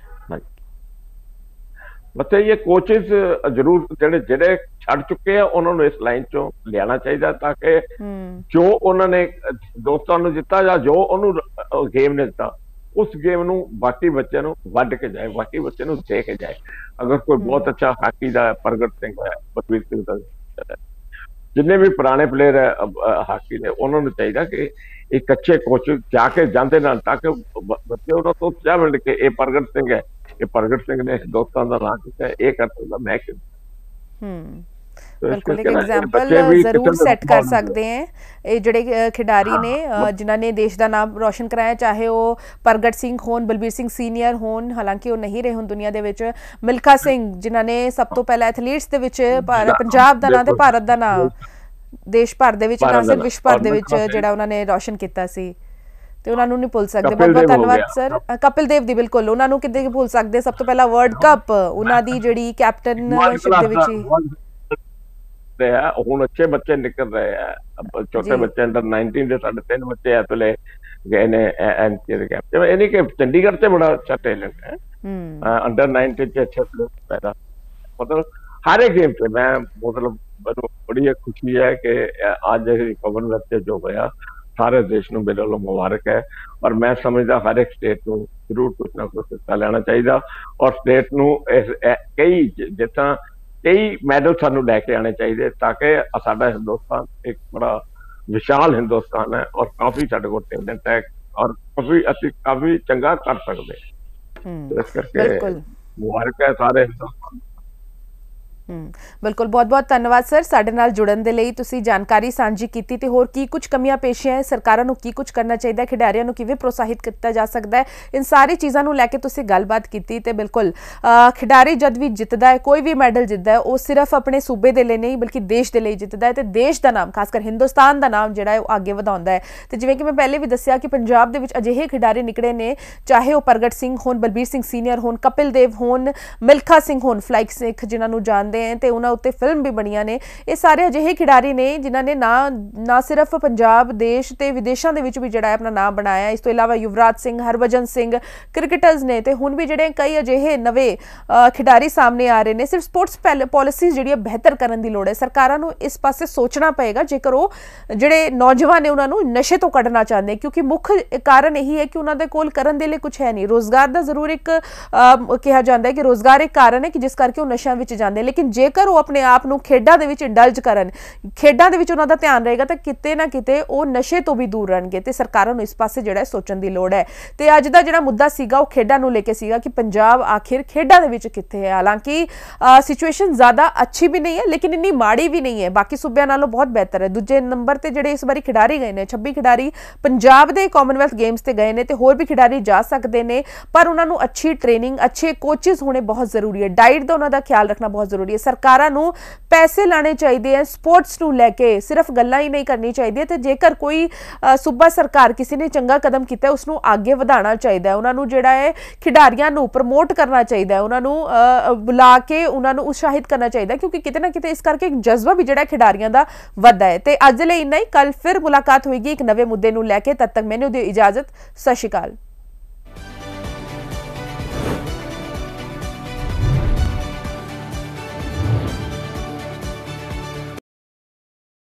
मतलब ये कोचेस जरूर ਜਿਹੜੇ ਜਿਹੜੇ ਛੱਡ ਚੁੱਕੇ ਆ ਉਹਨਾਂ ਨੂੰ ਇਸ ਲਾਈਨ ਚੋਂ ਲਿਆਣਾ ਚਾਹੀਦਾ, ਤਾਂ ਕਿ ਜੋ ਉਹਨਾਂ ਨੇ ਦੋਸਤਾਂ ਨੂੰ ਦਿੱਤਾ ਜਾਂ ਜੋ ਉਹਨੂੰ ਗੇਮ ਨੇ ਦਿੱਤਾ ਉਸ ਗੇਮ ਨੂੰ ਬਾਕੀ ਬੱਚਿਆਂ ਨੂੰ ਵੱਢ ਕੇ ਜਾਏ, ਬਾਕੀ ਬੱਚੇ ਨੂੰ ਦੇ ਕੇ ਜਾਏ। ਅਗਰ ਕੋਈ ਬਹੁਤ ਅੱਛਾ ਹਾਕੀ ਦਾ ਪ੍ਰਗਟ ਸਿੰਘ ਹੈ, ਬਲਬੀਰ ਸਿੰਘ ਦਾ, ਜਿੰਨੇ ਵੀ ਪੁਰਾਣੇ ਪਲੇਅਰ ਹੈ ਹਾਕੀ ਦੇ, ਉਹਨਾਂ ਨੂੰ ਚਾਹੀਦਾ ਕਿ ਇੱਕ ਅੱਛੇ ਕੋਚ ਜਾ ਕੇ ਜਾਂਦੇ ਨਾਲ, ਤਾਂ ਕਿ ਬੱਚੇ ਉਹਨਾਂ ਤੋਂ ਚਾਹ ਮਿਲ ਕੇ ਇਹ ਪ੍ਰਗਟ ਸਿੰਘ ਹੈ, ਇਹ ਪ੍ਰਗਟ ਸਿੰਘ ਨੇ ਹਿੰਦੁਸਤਾਨ ਦਾ ਨਾਂ ਕੀਤਾ, ਇਹ ਕਰ ਸਕਦਾ ਮੈਂ ਕਿ ਹੂੰ ਬਿਲਕੁਲ ਇੱਕ ਐਗਜ਼ਾਮਪਲ ਜ਼ਰੂਰ ਸੈੱਟ ਕਰ ਸਕਦੇ ਹੈ। ਇਹ ਜਿਹੜੇ ਖਿਡਾਰੀ ਨੇ ਜਿਨ੍ਹਾਂ ਨੇ ਦੇਸ਼ ਦਾ ਨਾਮ ਰੋਸ਼ਨ ਕਰਾਇਆ, ਚਾਹੇ ਉਹ ਪ੍ਰਗਟ ਸਿੰਘ ਹੋਣ, ਬਲਬੀਰ ਸਿੰਘ ਸੀਨੀਅਰ ਹੋਣ, ਹਾਲਾਂਕਿ ਉਹ ਨਹੀਂ ਰਹੇ ਹੁਣ ਦੁਨੀਆ ਦੇ ਵਿੱਚ, ਮਿਲਖਾ ਸਿੰਘ ਜਿਨ੍ਹਾਂ ਨੇ ਸਭ ਤੋਂ ਪਹਿਲਾਂ ਐਥਲੀਟਸ ਦੇ ਵਿੱਚ ਪੰਜਾਬ ਦਾ ਨਾਂ ਤੇ ਭਾਰਤ ਦਾ ਨਾਂ ਦੇਸ਼ ਭਰ ਦੇ ਵਿੱਚ, ਨਾ ਸਿਰਫ ਵਿਸ਼ਵ ਭਰ ਦੇ ਵਿੱਚ ਜਿਹੜਾ ਉਹਨਾਂ ਨੇ ਰੋਸ਼ਨ ਕੀਤਾ ਸੀ, ਤੇ ਉਹਨਾਂ ਨੂੰ ਨਹੀਂ ਭੁੱਲ ਸਕਦੇ। ਬਹੁਤ ਬਹੁਤ ਧੰਨਵਾਦ ਸਰ। ਕਪਿਲ ਦੇਵ ਦੀ, ਬਿਲਕੁਲ ਉਹਨਾਂ ਨੂੰ ਕਿਤੇ ਭੁੱਲ ਸਕਦੇ। ਸਭ ਤੋਂ ਪਹਿਲਾਂ ਵਰਲਡ ਕੱਪ ਉਹਨਾਂ ਦੀ ਜਿਹੜੀ ਕੈਪਟਨਸ਼ਿਪ ਦੇ ਵਿੱਚ ਹੀ ਰਿਹਾ। ਹੁਣ ਅੱਛੇ ਬੱਚੇ ਨਿਕਲ ਰਹੇ ਆ, ਛੋਟੇ ਬੱਚੇ ਅੰਡਰ ਨਾइनटीन ਦੇ ਸਾਡੇ ਤਿੰਨ ਬੱਚੇ ਇਸ ਵੇਲੇ ਗਏ ਨੇ ਐਨਸੀਏ ਦੇ ਕੈਂਪ। ਇਹ ਨਹੀਂ ਕਿ ਚੰਡੀਗੜ੍ਹ ਤੇ ਬੜਾ ਅੱਛਾ ਟੈਲੈਂਟ ਹੈ, ਅੰਡਰ नाइनटीन ਚ ਅੱਛੇ ਪਲੇਅਰ ਪੈਦਾ, ਮਤਲਬ ਹਰ ਇੱਕ ਗੇਮ ਤੇ ਮੈਂ ਮਤਲਬ ਮੈਨੂੰ ਬੜੀ ਖੁਸ਼ੀ ਹੈ ਕਿ ਅੱਜ ਕਾਮਨਵੈਲਥ ਜੋ ਹੋਇਆ ਸਾਰੇ ਦੇਸ਼ ਨੂੰ ਮੇਰੇ ਵੱਲੋਂ ਮੁਬਾਰਕ ਹੈ। ਔਰ ਮੈਂ ਸਮਝਦਾ ਹਰ ਇੱਕ ਸਟੇਟ ਨੂੰ ਜ਼ਰੂਰ ਕੁਛ ਨਾ ਕੁਛ ਹਿੱਸਾ ਲੈਣਾ ਚਾਹੀਦਾ, ਔਰ ਸਟੇਟ ਨੂੰ ਇਸ ਕਈ ਜਿਸ ਤਰ੍ਹਾਂ ਕਈ ਮੈਡਲ ਸਾਨੂੰ ਲੈ ਕੇ ਆਉਣੇ ਚਾਹੀਦੇ, ਤਾਂ ਕਿ ਸਾਡਾ ਹਿੰਦੁਸਤਾਨ ਇੱਕ ਬੜਾ ਵਿਸ਼ਾਲ ਹਿੰਦੁਸਤਾਨ ਹੈ, ਔਰ ਕਾਫੀ ਸਾਡੇ ਕੋਲ ਟੈਲੈਂਟ ਹੈ, ਔਰ ਕਾਫੀ ਅਸੀਂ ਕਾਫੀ ਚੰਗਾ ਕਰ ਸਕਦੇ। ਇਸ ਕਰਕੇ ਮੁਬਾਰਕ ਹੈ ਸਾਰੇ ਹਿੰਦੁਸਤਾਨ। ਹੂੰ ਬਿਲਕੁਲ, ਬਹੁਤ ਬਹੁਤ ਧੰਨਵਾਦ ਸਰ ਸਾਡੇ ਨਾਲ ਜੁੜਨ ਦੇ ਲਈ। ਤੁਸੀਂ ਜਾਣਕਾਰੀ ਸਾਂਝੀ ਕੀਤੀ ਤੇ ਹੋਰ ਕੀ ਕੁਝ ਕਮੀਆਂ ਪੇਸ਼ੀਆਂ ਹੈ, ਸਰਕਾਰਾਂ ਨੂੰ ਕੀ ਕੁਝ ਕਰਨਾ ਚਾਹੀਦਾ, ਖਿਡਾਰੀਆਂ ਨੂੰ ਕਿਵੇਂ ਪ੍ਰੋਤਸਾਹਿਤ ਕੀਤਾ ਜਾ ਸਕਦਾ ਹੈ, ਇਨ ਸਾਰੀ ਚੀਜ਼ਾਂ ਨੂੰ ਲੈ ਕੇ ਤੁਸੀਂ ਗੱਲਬਾਤ ਕੀਤੀ। ਤੇ ਬਿਲਕੁਲ ਖਿਡਾਰੀ ਜਦ ਵੀ ਜਿੱਤਦਾ ਹੈ, ਕੋਈ ਵੀ ਮੈਡਲ ਜਿੱਤਦਾ ਹੈ, ਉਹ ਸਿਰਫ ਆਪਣੇ ਸੂਬੇ ਦੇ ਲਈ ਨਹੀਂ ਬਲਕਿ ਦੇਸ਼ ਦੇ ਲਈ ਜਿੱਤਦਾ ਹੈ, ਤੇ ਦੇਸ਼ ਦਾ ਨਾਮ ਖਾਸ ਕਰ ਹਿੰਦੁਸਤਾਨ ਦਾ ਨਾਮ ਜਿਹੜਾ ਹੈ ਉਹ ਅੱਗੇ ਵਧਾਉਂਦਾ ਹੈ। ਤੇ ਜਿਵੇਂ ਕਿ ਮੈਂ ਪਹਿਲੇ ਵੀ ਦੱਸਿਆ ਕਿ ਪੰਜਾਬ ਦੇ ਵਿੱਚ ਅਜਿਹੇ ਖਿਡਾਰੀ ਨਿਕਲੇ ਨੇ, ਚਾਹੇ ਉਹ ਪ੍ਰਗਟ ਸਿੰਘ ਹੋਣ, ਬਲਬੀਰ ਸਿੰਘ ਸੀਨੀਅਰ ਹੋਣ, ਕਪਿਲ ਦੇਵ ਹੋਣ, ਮਿਲਖਾ ਸਿੰਘ ਹੋਣ, ਫਲਾਈਕ ਸਿੱਖ ਜਿਨ੍ਹਾਂ ਨੂੰ ਜਾਣਦੇ हैं, ਤੇ ਉਹਨਾਂ ਉੱਤੇ ਫਿਲਮ ਵੀ ਬਣੀਆਂ ਨੇ। ਇਹ ਸਾਰੇ ਅਜਿਹੇ ਖਿਡਾਰੀ ਨੇ ਜਿਨ੍ਹਾਂ ਨੇ ਨਾ ਨਾ ਸਿਰਫ ਪੰਜਾਬ ਦੇਸ਼ ਤੇ ਵਿਦੇਸ਼ਾਂ ਦੇ ਵਿੱਚ ਵੀ ਜਿਹੜਾ ਆਪਣਾ ਨਾਮ ਬਣਾਇਆ। ਇਸ ਤੋਂ ਇਲਾਵਾ ਯੁਵਰਾਜ ਸਿੰਘ, ਹਰਭਜਨ ਸਿੰਘ ਕ੍ਰਿਕਟਰਸ ਨੇ, ਤੇ ਹੁਣ ਵੀ ਜਿਹੜੇ ਕਈ ਅਜਿਹੇ ਨਵੇਂ ਖਿਡਾਰੀ ਸਾਹਮਣੇ ਆ ਰਹੇ ਨੇ। ਸਿਰਫ ਸਪੋਰਟਸ ਪਾਲਿਸੀਜ਼ ਜਿਹੜੀਆਂ ਬਿਹਤਰ ਕਰਨ ਦੀ ਲੋੜ ਹੈ, ਸਰਕਾਰਾਂ ਨੂੰ ਇਸ ਪਾਸੇ ਸੋਚਣਾ ਪਏਗਾ ਜੇਕਰ ਉਹ ਜਿਹੜੇ ਨੌਜਵਾਨ ਨੇ ਉਹਨਾਂ ਨੂੰ ਨਸ਼ੇ ਤੋਂ ਕੱਢਣਾ ਚਾਹੁੰਦੇ, ਕਿਉਂਕਿ ਮੁੱਖ ਕਾਰਨ ਇਹੀ ਹੈ ਕਿ ਉਹਨਾਂ ਦੇ ਕੋਲ ਕਰਨ ਦੇ ਲਈ ਕੁਝ ਹੈ ਨਹੀਂ। ਰੋਜ਼ਗਾਰ ਦਾ ਜ਼ਰੂਰ ਇੱਕ ਕਿਹਾ ਜਾਂਦਾ ਹੈ ਕਿ ਰੋਜ਼ਗਾਰ ਇੱਕ ਕਾਰਨ ਹੈ ਕਿ ਜਿਸ ਕਰਕੇ ਉਹ ਨਸ਼ਿਆਂ ਵਿੱਚ ਜਾਂਦੇ, ਲੇਕਿਨ ਜੇਕਰ ਉਹ ਆਪਣੇ ਆਪ ਨੂੰ ਖੇਡਾਂ ਦੇ ਵਿੱਚ ਇੰਡਲਜ ਕਰਨ, ਖੇਡਾਂ ਦੇ ਵਿੱਚ ਉਹਨਾਂ ਦਾ ਧਿਆਨ ਰਹੇਗਾ, ਤਾਂ ਕਿਤੇ ਨਾ ਕਿਤੇ ਉਹ ਨਸ਼ੇ ਤੋਂ ਵੀ ਦੂਰ ਰਹਿਣਗੇ। ਤੇ ਸਰਕਾਰਾਂ ਨੂੰ ਇਸ ਪਾਸੇ ਜਿਹੜਾ ਸੋਚਣ ਦੀ ਲੋੜ ਹੈ। ਤੇ ਅੱਜ ਦਾ ਜਿਹੜਾ ਮੁੱਦਾ ਸੀਗਾ ਉਹ ਖੇਡਾਂ ਨੂੰ ਲੈ ਕੇ ਸੀਗਾ ਕਿ ਪੰਜਾਬ ਆਖਿਰ ਖੇਡਾਂ ਦੇ ਵਿੱਚ ਕਿੱਥੇ ਹੈ। ਹਾਲਾਂਕਿ ਸਿਚੁਏਸ਼ਨ ਜ਼ਿਆਦਾ ਅੱਛੀ ਵੀ ਨਹੀਂ ਹੈ, ਲੇਕਿਨ ਇੰਨੀ ਮਾੜੀ ਵੀ ਨਹੀਂ ਹੈ, ਬਾਕੀ ਸੂਬਿਆਂ ਨਾਲੋਂ ਬਹੁਤ ਬਿਹਤਰ ਹੈ। ਦੂਜੇ ਨੰਬਰ ਤੇ ਜਿਹੜੇ ਇਸ ਵਾਰੀ ਖਿਡਾਰੀ ਗਏ ਨੇ, ਛੱਬੀ ਖਿਡਾਰੀ ਪੰਜਾਬ ਦੇ ਕਾਮਨਵੈਲਥ ਗੇਮਸ ਤੇ ਗਏ ਨੇ, ਤੇ ਹੋਰ ਵੀ ਖਿਡਾਰੀ ਜਾ ਸਕਦੇ ਨੇ, ਪਰ ਉਹਨਾਂ ਨੂੰ ਅੱਛੀ ਟ੍ਰੇਨਿੰਗ, ਅੱਛੇ ਕੋਚਿਸ ਹੋਣੇ ਬਹੁਤ ਜ਼ਰੂਰੀ ਹੈ। ਡਾਈਟ ਦਾ ਉਹਨਾਂ ਦਾ ਖਿਆਲ ਰੱਖਣਾ ਬਹੁਤ ਜ਼ਰੂਰੀ ਹੈ। ਸਰਕਾਰਾਂ ਨੂੰ ਪੈਸੇ ਲਾਣੇ ਚਾਹੀਦੇ ਹੈ ਸਪੋਰਟਸ ਨੂੰ ਲੈ ਕੇ, ਸਿਰਫ ਗੱਲਾਂ ਹੀ ਨਹੀਂ ਕਰਨੀ ਚਾਹੀਦੀਆਂ। ਤੇ ਜੇਕਰ ਕੋਈ ਸੂਬਾ ਸਰਕਾਰ ਕਿਸੇ ਨੇ ਚੰਗਾ ਕਦਮ ਕੀਤਾ ਉਸ ਨੂੰ ਅੱਗੇ ਵਧਾਉਣਾ ਚਾਹੀਦਾ ਹੈ, ਉਹਨਾਂ ਨੂੰ ਜਿਹੜਾ ਹੈ ਖਿਡਾਰੀਆਂ ਨੂੰ ਪ੍ਰਮੋਟ ਕਰਨਾ ਚਾਹੀਦਾ ਹੈ, ਉਹਨਾਂ ਨੂੰ ਬੁਲਾ ਕੇ ਉਹਨਾਂ ਨੂੰ ਉਤਸ਼ਾਹਿਤ ਕਰਨਾ ਚਾਹੀਦਾ, ਕਿਉਂਕਿ ਕਿਤੇ ਨਾ ਕਿਤੇ ਇਸ ਕਰਕੇ ਇੱਕ ਜਜ਼ਬਾ ਵੀ ਜਿਹੜਾ ਖਿਡਾਰੀਆਂ ਦਾ ਵੱਧਦਾ ਹੈ। ਤੇ ਅੱਜ ਲਈ ਇੰਨਾ ਹੀ, ਕੱਲ ਫਿਰ ਮੁਲਾਕਾਤ ਹੋਏਗੀ ਇੱਕ ਨਵੇਂ ਮੁੱਦੇ ਨੂੰ ਲੈ ਕੇ। ਤਦ ਤੱਕ ਮੈਨੂੰ ਦਿਓ ਇਜਾਜ਼ਤ, ਸਤਿ ਸ਼੍ਰੀ ਅਕਾਲ।